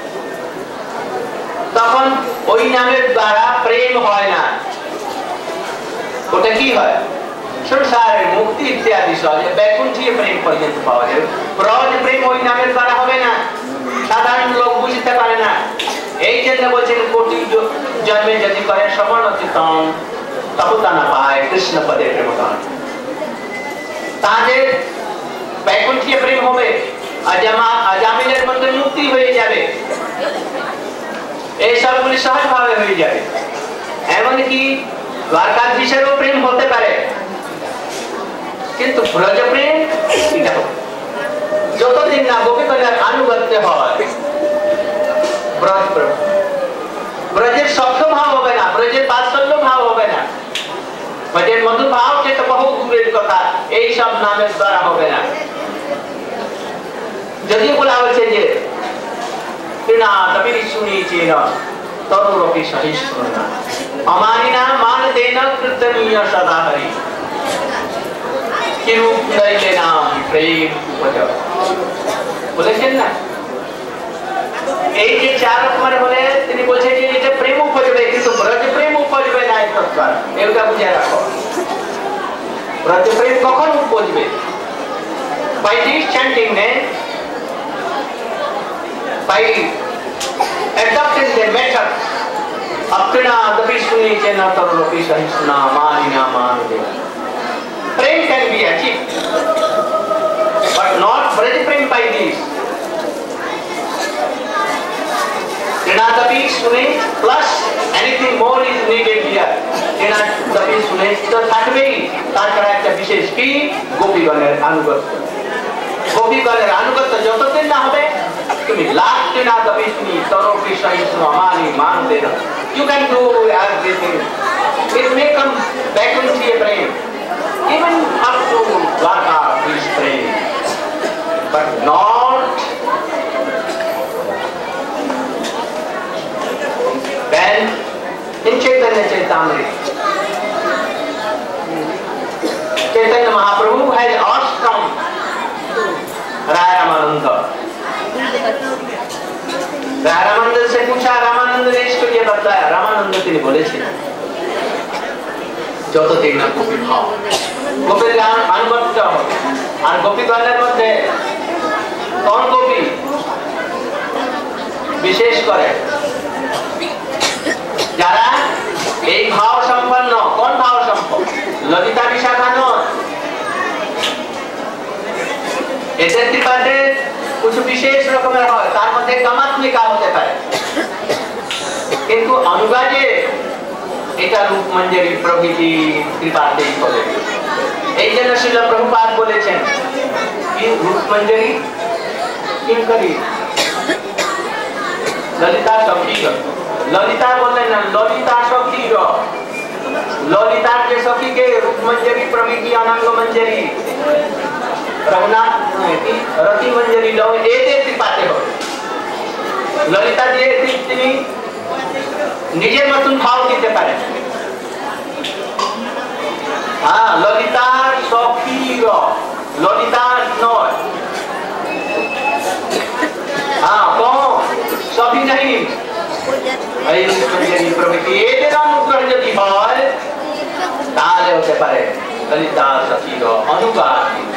তখন ওই নামের দ্বারা প্রেম হয় না ওটা কি হয় সংসারের মুক্তি ইত্যাদি সহজে বৈকুণ্ঠীয় প্রেম পর্যন্ত পাওয়া যাবে ব্রজ প্রেম ওই নামের দ্বারা হবে না সাধারণ লোক বুঝতে পারে না এই জন্য বলছেন কোটি জন্মে যদি করে শ্রবণ চিত্তম তবু তা না পায় কৃষ্ণ পদে প্রেম গান তাদের বৈকুণ্ঠীয় প্রেম হবে অজামা অজামিলের মধ্যে মুক্তি হয়ে যাবে এই সবগুলি সহজভাবে হয়ে যাবে এমনকি দ্বারকাধীশেরও প্রেম হতে পারে কিন্তু ব্রজ প্রেম যতদিন না গোপীগণের আনুগত্য হয় ব্রজ প্রেম ব্রজের সখ্য ভাব হবে না ব্রজের বাৎসল্য ভাব হবে না ব্রজের মধুর ভাব যেটা বহু দূরের কথা এই সব নামের দ্বারা হবে না যদিও বলা হয়েছে যে না তবে শুনি চেন তরুরপি সহিষ্ণু না अमानिना मान देना कृतनीय सदा हरि कि रूप नहीं लेना प्रेम उपजो বলেছেন না এই যে চার রকমের বলে তিনি বলছেন যে এটা প্রেম উপজবে কিন্তু ব্রজ প্রেম উপজবে না এই প্রকার এটা বুঝে রাখো ব্রজ প্রেম কখন উপজবে by this chanting name by adopting the method Apna Dabishuni Chena Tarulopi Sahishna Manina Manade. Prem can be achieved, but not Braj Prem by this. Chena Dabishuni plus anything more is needed here. Chena Dabishuni the third way, তার করা একটা বিশেষ কি গোপীগণের আনুগত্য গোপীগণের আনুগত্য যতদিন না হবে তুমি lakh Chena Dabishuni Tarulopi Sahishna Mani Manade. You can do everything. It may come back into your brain. Even up to Dwarka, please pray. But not when in Chaitanya Chaitamrita. Chaitanya Mahaprabhu has asked from Raya Ramananda. Ramanand से पूछा रामानंद ने इसको ये बताया रामानंद তিনি বলেছেন যতদিন না গোপী ভাব গোপীর গান আনুগত্য হবে আর গোপীগণের মধ্যে কোন গোপী বিশেষ করে যারা এই ভাব সম্পন্ন কোন ভাব সম্পন্ন ললিতা বিশাখা নয় এদের কৃপাতে कुछ विशेष রকমের হয় তার মধ্যে কামাত্মিকা হতে পারে কিন্তু অনুগাজে এটা রূপ মঞ্জরি প্রভৃতি কৃপাতেই হবে এই জন্য শ্রীল প্রভুপাদ বলেছেন কি রূপ মঞ্জরি কিং করি ললিতা সখী ললিতা বললেন না ললিতা সখী ললিতার যে সখীকে রূপ মঞ্জরি প্রভৃতি অনঙ্গ মঞ্জরি रघुनाथ रति मंजरी लो एते कृपाते हो ललिता দিয়ে তিনি নিজের মতন ভাব দিতে পারেন হ্যাঁ ললিতা সখী ললিতা নয় হ্যাঁ কোন সখী নাই এই মঞ্জরি প্রভৃতি এতে অনুগ্রহ যদি হয় তাহলে হতে পারে ललिता सखी अनुगामी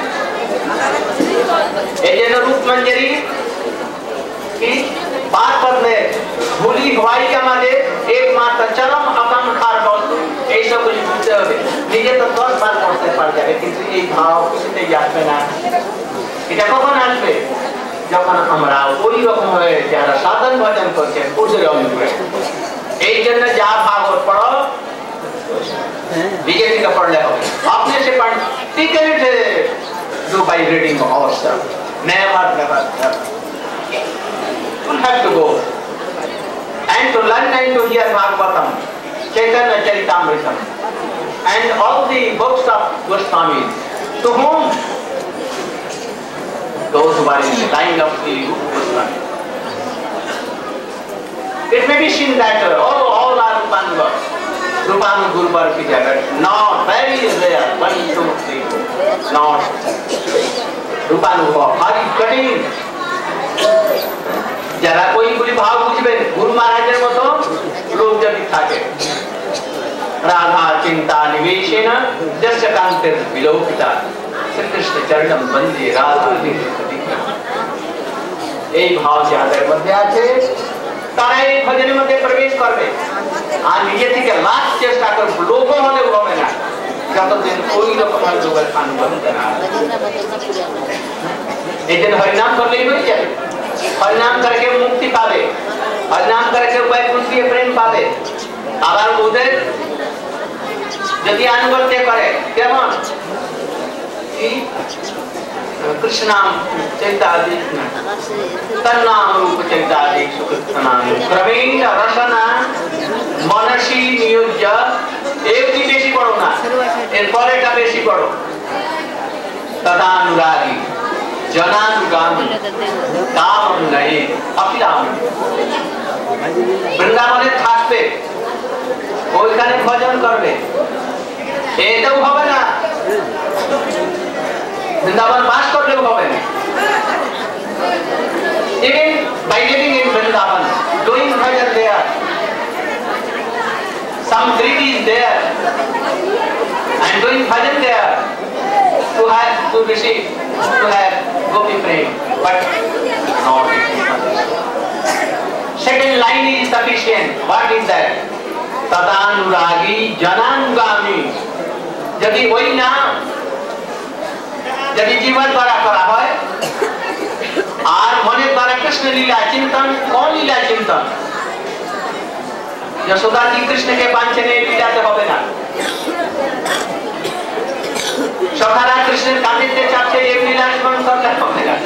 रूप मंजरी की बात पर में भूली हवाई का मारे एकमात्र चरम आकांक्षार वस्तु ऐसा कुछ पूछते हुए निजे तो दस बार पढ़ते पड़ जाए किसी एक भाव किसी याद में ना এটা কখন আসবে? যখন আমরা ওই রকম হয়ে যারা সাধন ভজন করছেন ওদের অনুগ্রহে। এই জন্য যা ভাগবত পড়ো विजय का पढ़ ले अपने से पढ़ ठीक है do by reading ourselves never never never you have to go and to learn and to hear Bhagavatam, Chaitanya Charitamritam and all the books of Goswamis. To whom? Those who are in the line of the Goswami. It may be seen that uh, all, all are Rupanuvas. Rupanu Guru Parpija, but not very rare, one, two, three, not Rupanu very cutting. যারা ওইগুলি ভাব বুঝবেন গুরু মহারাজের মতো লোক যদি থাকে রাধা চিন্তা নিবেশেন দর্শকান্তের বিলোকিতা শ্রীকৃষ্ণ চরণম বন্দে রাধা এই ভাব যাদের মধ্যে আছে তারা এই ভজনের মধ্যে প্রবেশ করবে আর নিজে থেকে লাখ চেষ্টা করবে লোক হলেও হবে না যতদিন ওই রকম যোগের অনুভব না এই জন্য হরিনাম করলেই হয়ে যাবে হরিনাম करके মুক্তি পাবে হরিনাম करके বৈকুণ্ঠীয় প্রেম পাবে আবার ওদের যদি অনুগত্য করে কেমন कृष्ण नाम चैतादि तन्नाम रूप चैतादि सुकृतनाम क्रमेण रसना मनसी नियोज्य एक भी बेशी पढ़ो ना एरपर এটা বেশি পড়ো तदानुरागी जनानुगामी काम नहीं अपिलामी বৃন্দাবনে থাকবে ওইখানে ভজন করবে এটাও হবে না वृंदावन पास कर ले होवे even by living in Vrindavan doing bhajan there some deity is there and doing bhajan there to have to receive to have gopi prem but not second line is sufficient what is that tadanuragi janangami যদি ওই না যদি জীবন দ্বারা করা হয় আর মনের দ্বারা কৃষ্ণ লীলা চিন্তন কোন লীলা চিন্তন যশোদা जी कृष्ण के बांछने लीलाते হবে না সখারা কৃষ্ণের কাঁদিতে চাচ্ছে এই লীলা স্মরণ করতে হবে না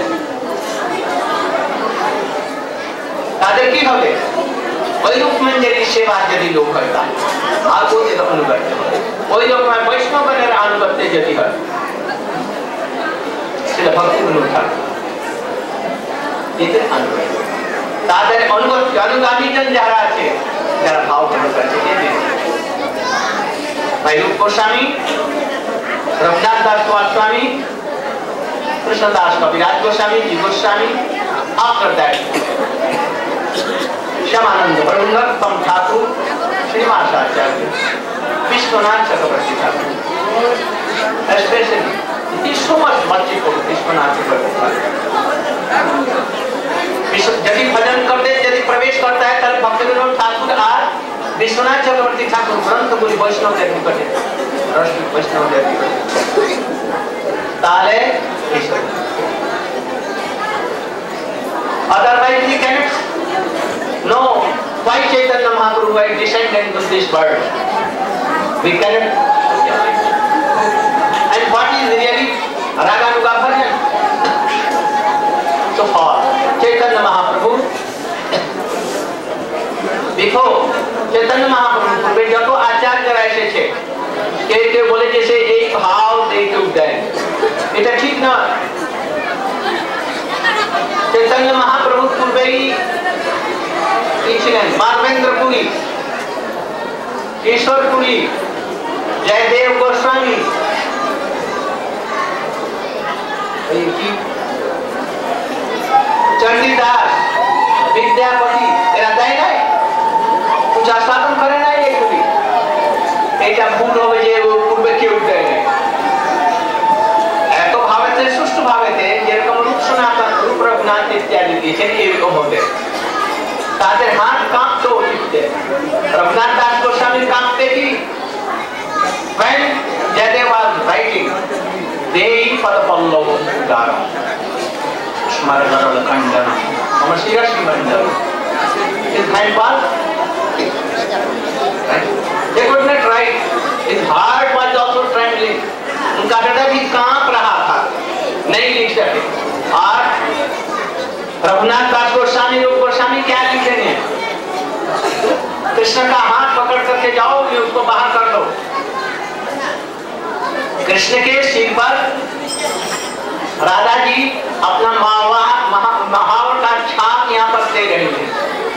তাদের কি হবে ওই রূপ মঞ্জরি সেবা যদি লোক হয় আর কোথায় অনুগত ওই লোক বৈষ্ণবের অনুগত্যে যদি হয় সেটা ভক্তি অনুষ্ঠান এতে অনুগত তাদের অনুগত অনুগামীজন যারা আছে যারা ভাব গ্রহণ করছে ভাই রূপ গোস্বামী रघुनाथ दास गोस्वामी कृष्णदास कविराज Goswami ji Goswami after that Shyamanand बरुंगम Thakur Srinivas Acharya Vishwanath Chakraborty Thakur especially it is so much merciful Vishwanath चक्रवर्ती यदि भजन करते यदि प्रवेश करता है तब भक्त विनोद ठाकुर और विश्वनाथ चक्रवर्ती ठाकुर ग्रंथ गुरु वैष्णव देव निकटे रश्मि वैष्णव देव निकटे ताले otherwise we cannot know why Chaitanya Mahaprabhu had descended into this world we cannot and what is really Raganuga bhajan so far Chaitanya Mahaprabhu before Chaitanya Mahaprabhu पूर्वे जब वो आचार्य ऐसे थे के के बोले जैसे एक भाव दे टू दें इतना ठीक ना चैतन्य महाप्रभु पूर्वे ही इच्छिलें मार्वेंद्रपुरी ईश्वरपुरी जयदेव गोस्वामी चंडीदास विद्यापति तेरा दाई नहीं कुछ आस्वादन करे ना ये कभी ऐसा भूल हो गए वो पूर्वे क्यों उठते हैं ऐतो भावे थे सुष्ट भावे थे जेरकम रूप सनातन रूप रघुनाथ इत्यादि दिखे ये भी होते ताते हाथ कांप तो उठते रघुनाथ दास गोस्वामी कांपते की when Jaydev was writing Dehi Padapallo Udara Maragara Kandana, Amashira Shimandana. His hand was right. They could not write. His heart was also trembling. उनका हृदय भी कांप रहा था, नहीं लिख सके। और रघुनाथ दास गोस्वामी रूप गोस्वामी क्या लिखेंगे? कृष्ण का हाथ पकड़ करके जाओ, ये उसको बाहर कर दो। कृष्ण के सिर पर राधा जी अपना महावर का छाप यहाँ पर दे रही है।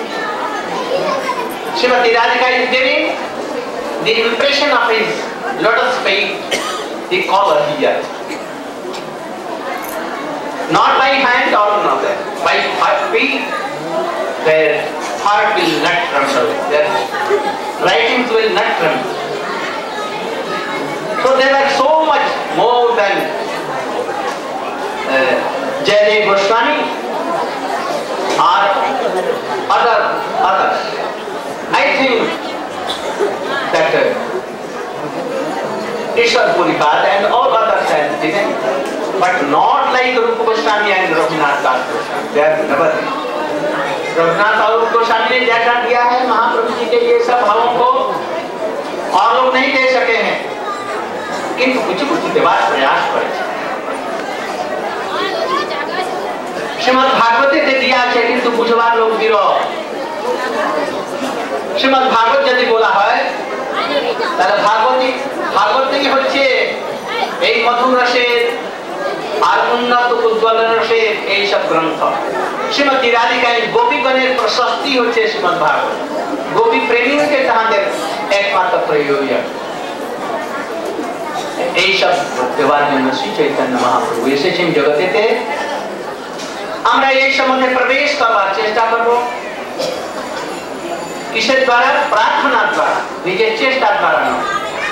Shrimati Radhika is giving the impression of his lotus feet, the collar here, not by hand or another, by feet. Their heart will not tremble, their writings will not tremble. So they were so much more than uh, Jaydev Goswami or other others. I think that uh, Ishwar Puripad and all others have given, but not like Rupa Goswami and Raghunath Das Goswami. They have never been. Raghunath और गोस्वामी ने जैसा दिया है महाप्रभु जी के ये सब भावों को और लोग नहीं दे सके हैं, किंतु कुछ कुछ देवास प्रयास करे। श्रीमद् भागवते से दिया है किंतु बुझवार लोग दिरो। श्रीमद् भागवत यदि बोला है তাহলে ভাগবতী ভাগবতী হচ্ছে এই মধুর রসের আর উন্নত উজ্জ্বল রসের এই সব গ্রন্থ। श्रीमती राधिका गोपीगणेर प्रशस्ति होच्छे श्रीमद् भागवत, गोपी प्रेमी के ताहादेर एकमात्र प्रयोजन। এই সব দেওয়ার জন্য শ্রী চৈতন্য মহাপ্রভু এসেছেন জগতেতে। আমরা এই সম্বন্ধে প্রবেশ করবার চেষ্টা করব কিসের দ্বারা? প্রার্থনার দ্বারা, নিজের চেষ্টার দ্বারা নয়।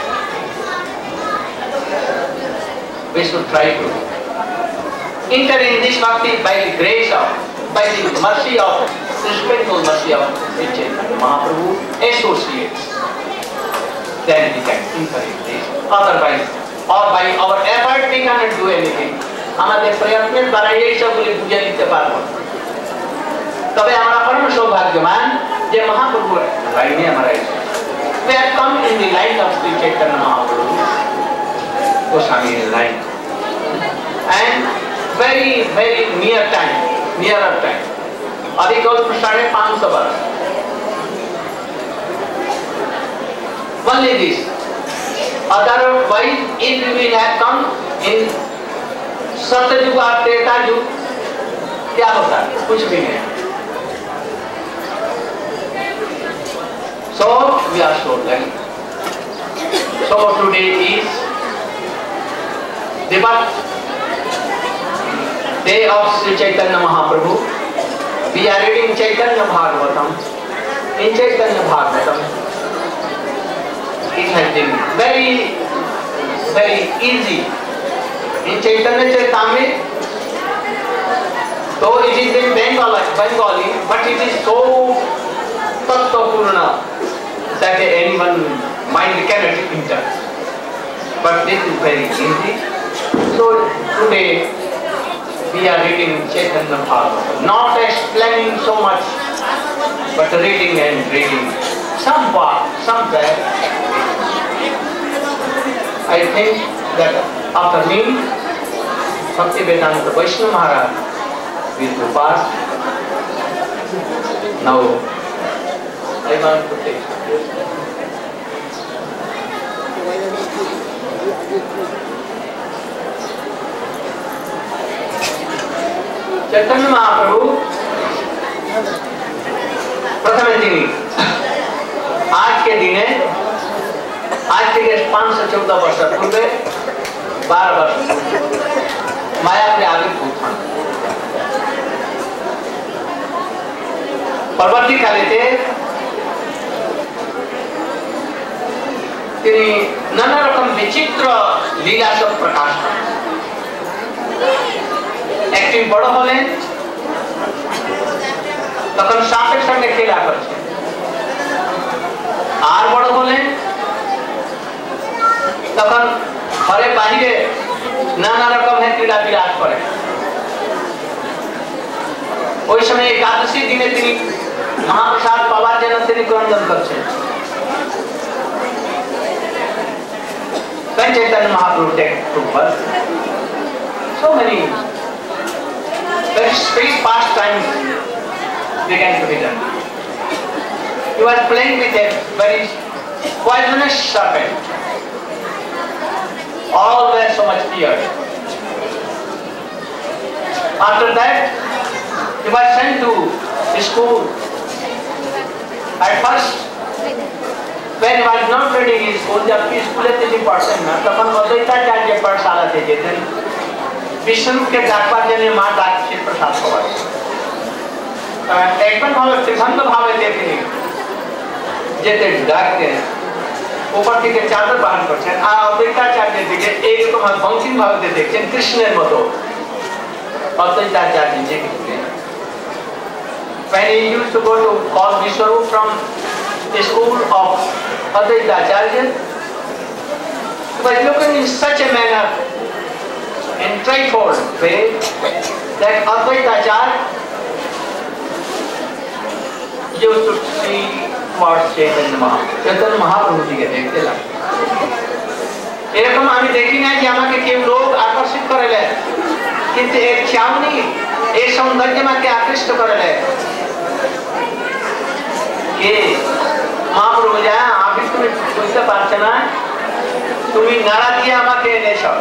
We should try to enter in this bhakti by the grace of, by the mercy of, respectful mercy of Sri Chaitanya Mahaprabhu associates. Then we can enter in this. Otherwise, or by our effort we cannot do anything. আমাদের প্রয়ত্নের দ্বারা এই সবগুলি বুঝে নিতে পারবো। তবে আমরা পরম সৌভাগ্যবান যে মহাপ্রভু লাইনে আমরা এসেছি। We have come in the line of Sri Chaitanya Mahaprabhu, Goswami line, and very very near time, nearer time. अभी कल साढ़े पाँच सौ वर्ष। Only this. Otherwise, if we have come in सत्ययुग और त्रेता युग, क्या होता है? कुछ भी नहीं। So we are so lucky. So today is the day of Sri Chaitanya Mahaprabhu. We are reading Chaitanya Bhagavatam. In Chaitanya Bhagavatam, it has been very, very easy. In Chaitanya Charitamrita, though it is in Bengali, Bengali, but it is so tattva-purna that anyone mind cannot enter. But this is very easy. So today we are reading Chaitanya Bhagavatam, not explaining so much, but reading and reading. Some part, somewhere. I think that after me, Bhaktivedanta Vaishnava Maharaj will go past. Now, I want to take this. Chaitanya Mahaprabhu प्रथम दिन आज के दिन आज के पांच सौ चौदह वर्ष पूर्व बारह वर्ष माया के आगे पहुंचा परवर्ती काले नाना रकम विचित्र लीला सब प्रकाश একদিন বড় হলেন তখন সাপের সঙ্গে খেলা করছে, আর বড় হলেন তখন ঘরে বাহিরে নানা রকমের ক্রীড়া বিরাজ করে। ওই সময় একাদশী দিনে তিনি মহাপ্রসাদ পাওয়ার জন্য তিনি ক্রন্দন করছেন। When Chaitanya Mahaprabhu take to birth, so many very sweet pastimes began to be done. He was playing with a very poisonous serpent. All were so much feared. After that, he was sent to school. At first, when he was not ready in school, जब भी school में थी पढ़ते ना, तब हम अद्वैताचार्य पाठशाला थे जिधर विष्णु के दाखवाद्य ने माँ दाक्षिण प्रसाद पवार। एक बार भावे त्रिभंग भावे देखने, जिधर डाकते हैं, ऊपर की के चादर बाहर करते हैं, आ अद्वैताचार्य दिखे एक तो हम भंगिन भावे देखते हैं कृष्ण ने मतो, अद्वैताचार्य जी के When he used to go to call Vishwarup from the school of Advaitacharya, he was looking in such a manner, in threefold way, that Advaitacharya used to see towards Chaitanya Mahaprabhu. Chaitanya Mahaprabhu जी के देखते लगे। एरकम हमें देखी ना कि हमारे केव लोग आकर्षित करेले, किंतु एक छावनी एक सौंदर्य में क्या आकृष्ट करेले कि महाप्रभु जाए आप ही तुम्हें बुझते पारते ना तुम्हें नाराज किया हमारे नेशा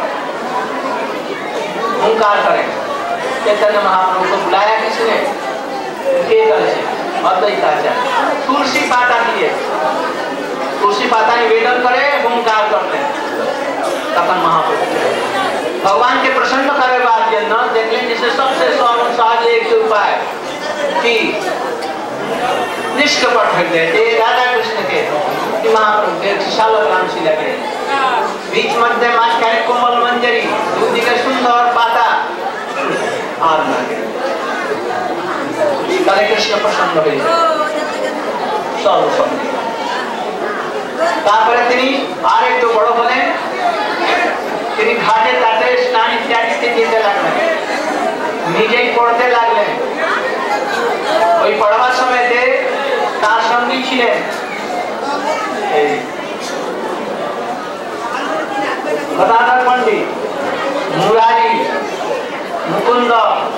हुंकार करें चैतन्य महाप्रभु को बुलाया किसने के करे अद्वैताचार्य तुलसी पाता किए तुलसी पाता निवेदन करे हुंकार करते तपन महाप्रभु भगवान के प्रसन्न करे बात जन्म देख लें जिसे सबसे सहज एक उपाय कि निष्कपट हृदय ये राधा कृष्ण के महाप्रभु के शालक रामशिला के बीच मध्य मास करे कोमल मंजरी दूधी का सुंदर पाता और लगे करे कृष्ण प्रसन्न हुए सब सब तापर তিনি আর একটু বড় হলেন তিনি ঘাটে তাতে স্নান ইত্যাদিতে যেতে লাগলেন নিজেই পড়তে লাগলেন ওই পড়াবার সময়তে তার সঙ্গী ছিলেন গদাধর পণ্ডিত মুরারি মুকুন্দ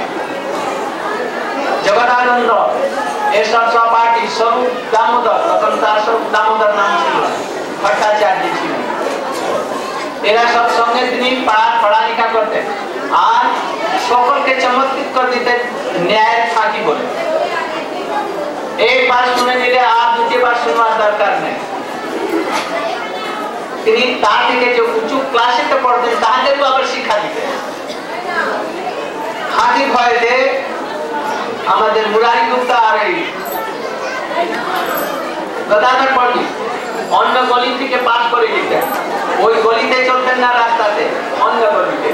জগদানন্দ এসব সহপাঠী স্বরূপ দামোদর তখন তার স্বরূপ দামোদর নাম ছিল ভট্টাচার্য ছিলেন এরা সব সঙ্গে তিনি পড়ালেখা করতেন আর সকলকে চমৎকৃত করে দিতেন ন্যায়ের ফাঁকি বলে एक बार सुने निले आप दूसरी बार सुनवा दरकार नहीं তিনি তার থেকে যে উঁচু ক্লাসে পড়তেন তাদেরও আবার শিক্ষা দিতেন খাঁটি ভয়েতে আমাদের মুরারি গুপ্তা আর এই গদাধর পণ্ডিত অন্য গলি থেকে পাস করে যেতেন ওই গলিতে চলতেন না রাস্তাতে অন্য গলিতে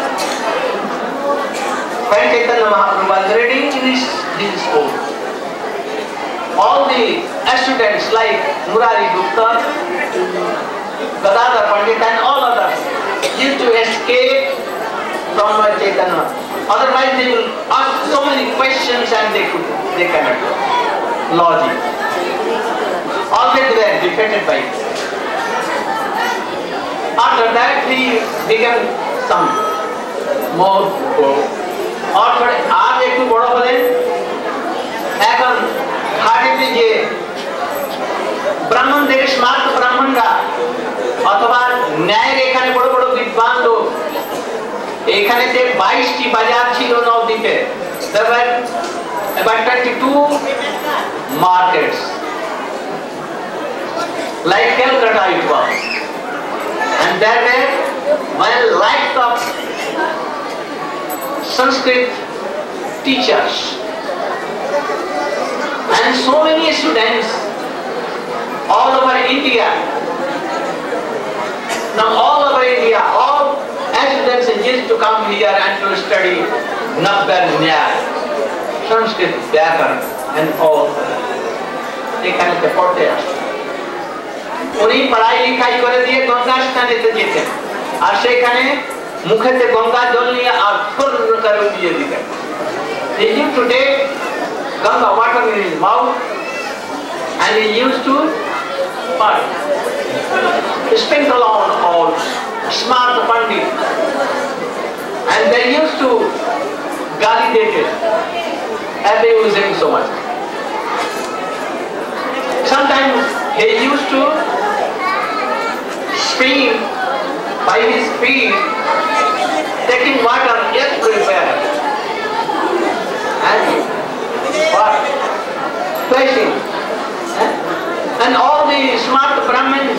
When Chaitanya Mahaprabhu was reading in his, his school, all the students like Murari Gupta, Gadadhar Pandit and all others used to escape from Lord Chaitanya. Otherwise they will ask so many questions and they could they cannot logic. Always they were defeated by it. After that he began some more और थोड़े आप एक तो बड़ा बोले এখন ঘাটিতে যে ব্রাহ্মণ থেকে স্মার্ত ব্রাহ্মণরা অথবা ন্যায়ের এখানে বড় বড় বিদ্বান লোক এখানে যে বাইশটি বাজার ছিল নবদ্বীপে there were about twenty-two markets like Calcutta it was and there were one lakhs of Sanskrit teachers and so many students all over India. Now all over India, all students used to come here and to study Nabbar Nyaya, Sanskrit Vyakaran and all. এখানে পড়তে আসে উনি পড়াই লিখাই করে দিয়ে গঙ্গা স্নানেতে যেতেন আর সেখানে মুখেতে গঙ্গা জল নিয়ে আর ফুর করে দিয়ে দিতেন। They used to take Ganga water in his mouth, and he used to what? Sprinkle on all smart Pandit, and they used to validate it, abusing so much. Sometimes he used to spin by his feet, taking water everywhere, and what? Placing. And all the smart Brahmins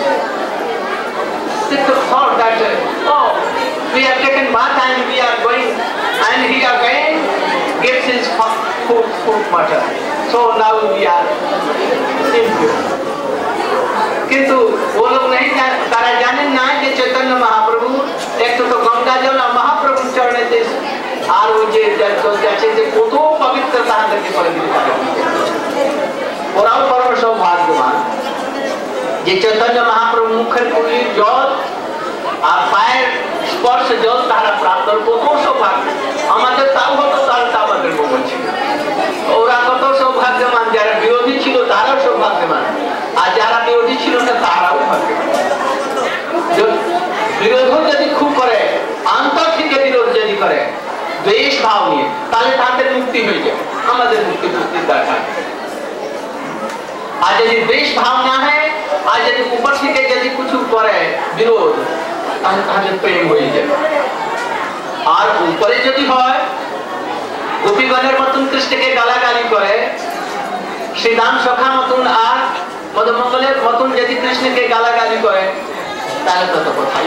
thought that, oh, we have taken bath and we are going, and he again gives his food, food water. So now we are impure. किंतु वो लोग नहीं जान, तारा जाने ना कि चैतन्य महाप्रभु एक तो गंगा जल महाप्रभु चढ़ने थे और वो जे तो जैसे जे कोतो पवित्रता करके पवित्र और अब परम सौभाग्यवान जे चैतन्य महाप्रभु मुख कुली जल और पायर स्पर्श जल तारा प्राप्त कर कोतो सौभाग्य আমাদের তাও হতো তার তাও আমাদের বলছি ওরা কত সৌভাগ্যবান যারা বিরোধী ছিল তারাও সৌভাগ্যবান আর যারা বিরোধী ছিল না তারাও ভাগ্যবান বিরোধ যদি খুব করে অন্তর থেকে বিরোধ যদি করে দ্বেষ ভাব নিয়ে তাহলে তাদের মুক্তি হয়ে যায় আমাদের মুক্তি মুক্তির দরকার আর যদি দ্বেষ ভাব না হয় আর যদি উপর থেকে যদি কিছু করে বিরোধ তাহলে তাদের প্রেম হয়ে যাবে আর উপরে যদি হয় গোপীগণের মতন কৃষ্ণকে গালাগালি করে শ্রীরাম সখা মতন আর মদমঙ্গলের মতন যদি কৃষ্ণকে গালাগালি করে তাহলে তত কথাই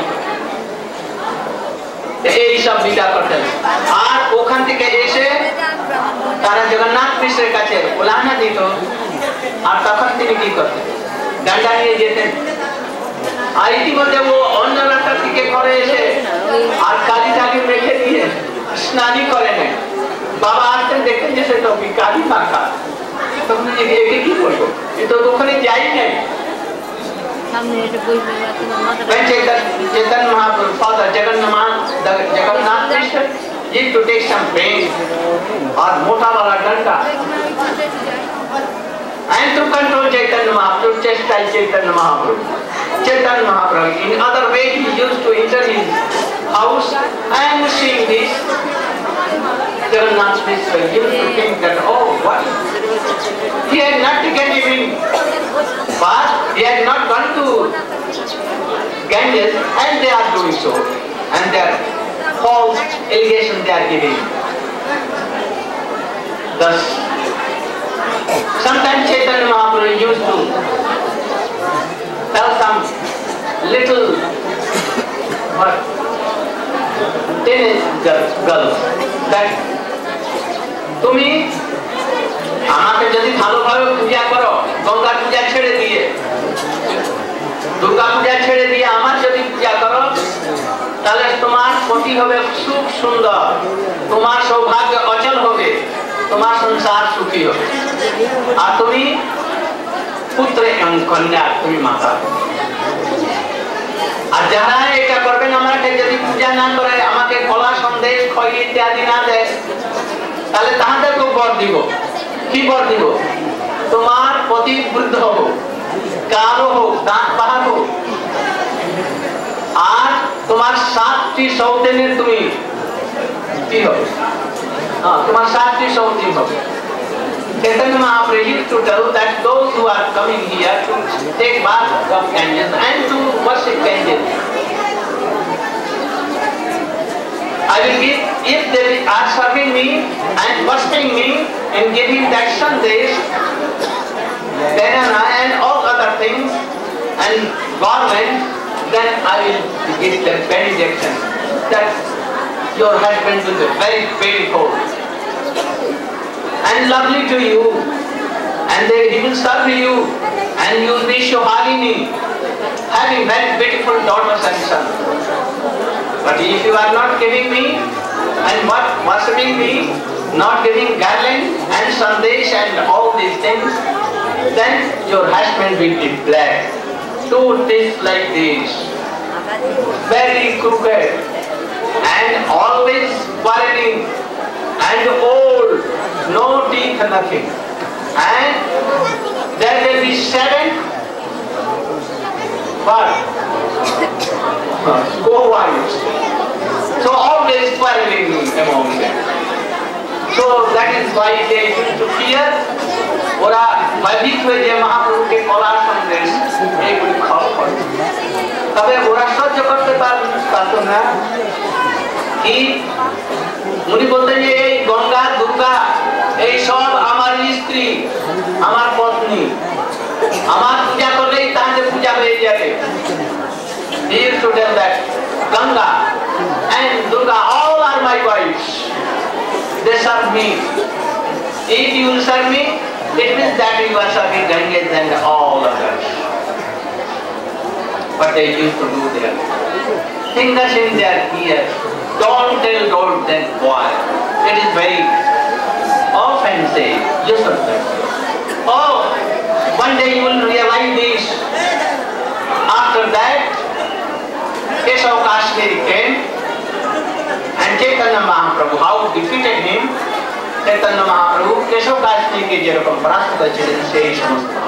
এইসব বিটা করতেন আর ওখান থেকে এসে তারা জগন্নাথ কৃষ্ণের কাছে ওলানা দিত আর তখন তিনি কি করতেন ডান্ডা নিয়ে যেতেন আর ইতিমধ্যে ও অন্য রাস্তা থেকে ঘরে এসে আর কালী টালি রেখে দিয়ে স্নানই করে নেন বাবা আসতেন দেখতেন যে সে তো কালী মাখা তখন একে কি করবো এ তো ওখানে যাই নাই When Chaitanya Mahaprabhu, Father Jagannath, Jagannath Krishna, used to take some pain or mota wala danda, and to control Chaitanya Mahaprabhu, chastise Chaitanya Mahaprabhu. Chaitanya Mahaprabhu, in other way, he used to enter his house and seeing this, Jagannath Krishna used to think that, oh, what? He had not taken even bath, he had not gone to Ganges, and they are doing so. And their false allegation they are giving. Thus, sometimes Chaitanya Mahaprabhu used to tell some little but teenage girls that তুমি আমাকে যদি ভালোভাবে পূজা করো গঙ্গা পূজা ছেড়ে দিয়ে দুর্গা পূজা ছেড়ে দিয়ে আমার যদি পূজা করো তাহলে তোমার পতি হবে সুখ সুন্দর তোমার সৌভাগ্য অচল হবে তোমার সংসার সুখী হবে আর তুমি পুত্র এবং কন্যা তুমি মাতা আর যারা এটা করবেন আমাকে যদি পূজা না করে আমাকে কলা সন্দেশ খই ইত্যাদি না দেয় তাহলে তাহাদেরকে বর দিব কি বর দিব তোমার পতি বৃদ্ধ হোক কালো হোক দাঁত বাহার হোক আর তোমার সাতটি সৌতেনের তুমি কি হবে তোমার সাতটি সৌতিন হবে Chaitanya Mahaprabhu used to tell that those who are coming here to take bath of Ganges and to worship Ganges, I will give, if they are serving me and worshipping me and giving that sandesh, banana and all other things and garments, then I will give them benediction that your husband will be very beautiful and lovely to you, and they, he will serve you, and you will be Shohalini, having very beautiful daughters and sons. But if you are not giving me and what worshipping me, not giving garland and sandesh and all these things, then your husband will be black. Two teeth like this, very crooked, and always quarreling, and old, no teeth, nothing. but co-wives. So always quarreling among them. So that is why they used to fear. ওরা ভয়ভীত হয়ে যে মহাপ্রভুকে কলার সন্দেশ এইগুলি খাওয়া করে, তবে ওরা সহ্য করতে পারত না। কি উনি বলতেন যে এই গঙ্গা দুর্গা এই সব আমার স্ত্রী, আমার পত্নী, আমার পূজা করলেই তাহলে পূজা হয়ে যাবে। He used to tell that Ganga and Durga all are my wives. They serve me. If you will serve me, it means that you are serving Ganges and all others. But they used to do their fingers in their ears. Don't tell, don't tell, boy. It is very often say, you should tell. Oh, one day you will realize this. After that, Keshav Kashmiri came and Chaitanya Mahaprabhu, how defeated him, Chaitanya Mahaprabhu, Keshav Kashmiri ke jerokom parashta korichilen sei সমস্ত